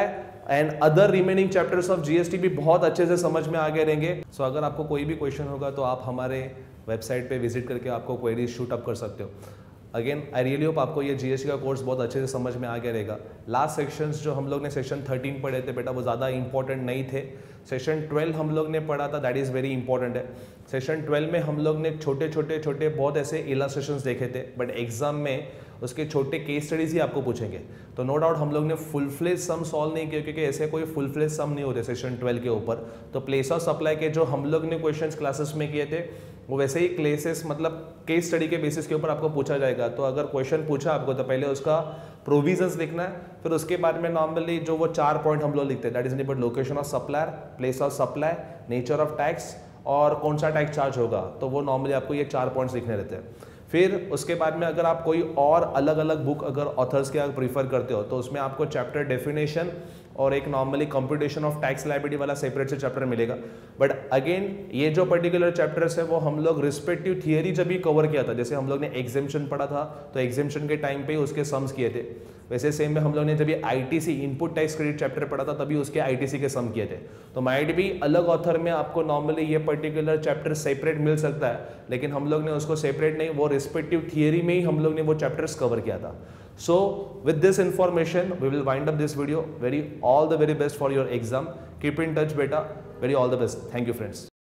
and other remaining chapters of GST भी बहुत अच्छे से समझ में आ गए रहेंगे। सो so, अगर आपको कोई भी क्वेश्चन होगा तो आप हमारे वेबसाइट पे विजिट करके आपको क्वेरीज शूट अप कर सकते हो। अगेन आई रियली होप आपको ये जीएसटी का कोर्स बहुत अच्छे से समझ में आ गया रहेगा। लास्ट सेक्शंस जो हम लोग ने सेक्शन थर्टीन पढ़े थे बेटा वो ज़्यादा इंपॉर्टेंट नहीं थे। सेक्शन ट्वेल्व हम लोग ने पढ़ा था, दैट इज़ वेरी इंपॉर्टेंट है। सेक्शन ट्वेल्व में हम लोग ने छोटे छोटे छोटे बहुत ऐसे इलस्ट्रेशंस देखे थे, बट एग्जाम में उसके छोटे केस स्टडीज ही आपको पूछेंगे। तो नो डाउट हम लोग ने फुल फ्लेज सम सॉल्व नहीं किए क्योंकि ऐसे कोई फुल फ्लेज सम नहीं होते सेक्शन ट्वेल्व के ऊपर। तो प्लेस ऑफ सप्लाई के जो हम लोग ने क्वेश्चंस क्लासेस में किए थे वो वैसे ही क्लेसेस मतलब केस स्टडी के बेसिस के ऊपर आपको पूछा जाएगा। तो अगर क्वेश्चन पूछा आपको तो पहले उसका प्रोविजंस लिखना है, फिर उसके बाद में नॉर्मली जो वो चार पॉइंट हम लोग लिखते हैं, that is about location of supplier, place of supply, nature of tax और कौन सा टैक्स चार्ज होगा। तो वो नॉर्मली आपको ये चार पॉइंट्स लिखने रहते हैं। फिर उसके बाद में अगर आप कोई और अलग अलग बुक अगर ऑथर्स के अगर प्रीफर करते हो तो उसमें आपको चैप्टर डेफिनेशन और एक normally computation of tax liability वाला सेपरेट से चैप्टर मिलेगा। बट अगेन ये जो पर्टिकुलर चैप्टर्स है वो हम लोग रिस्पेक्टिव थियरी जब भी कवर किया था, जैसे हम लोग ने एग्जेम्पशन पढ़ा था तो एग्जेम्पशन के टाइम पे ही उसके सम्स किए थे, वैसे सेम में हम लोग ने जब ये ITC input tax credit chapter पढ़ा था तभी उसके आईटीसी के सम किए थे। तो माइट भी अलग ऑथर में आपको नॉर्मली ये पर्टिकुलर चैप्टर सेपरेट मिल सकता है, लेकिन हम लोग ने उसको सेपरेट नहीं, वो रिस्पेक्टिव थियरी में ही हम लोग ने वो चैप्टर्स कवर किया था। So with this information we will wind up this video. Very all the very best for your exam. Keep in touch beta. Very all the best. Thank you friends.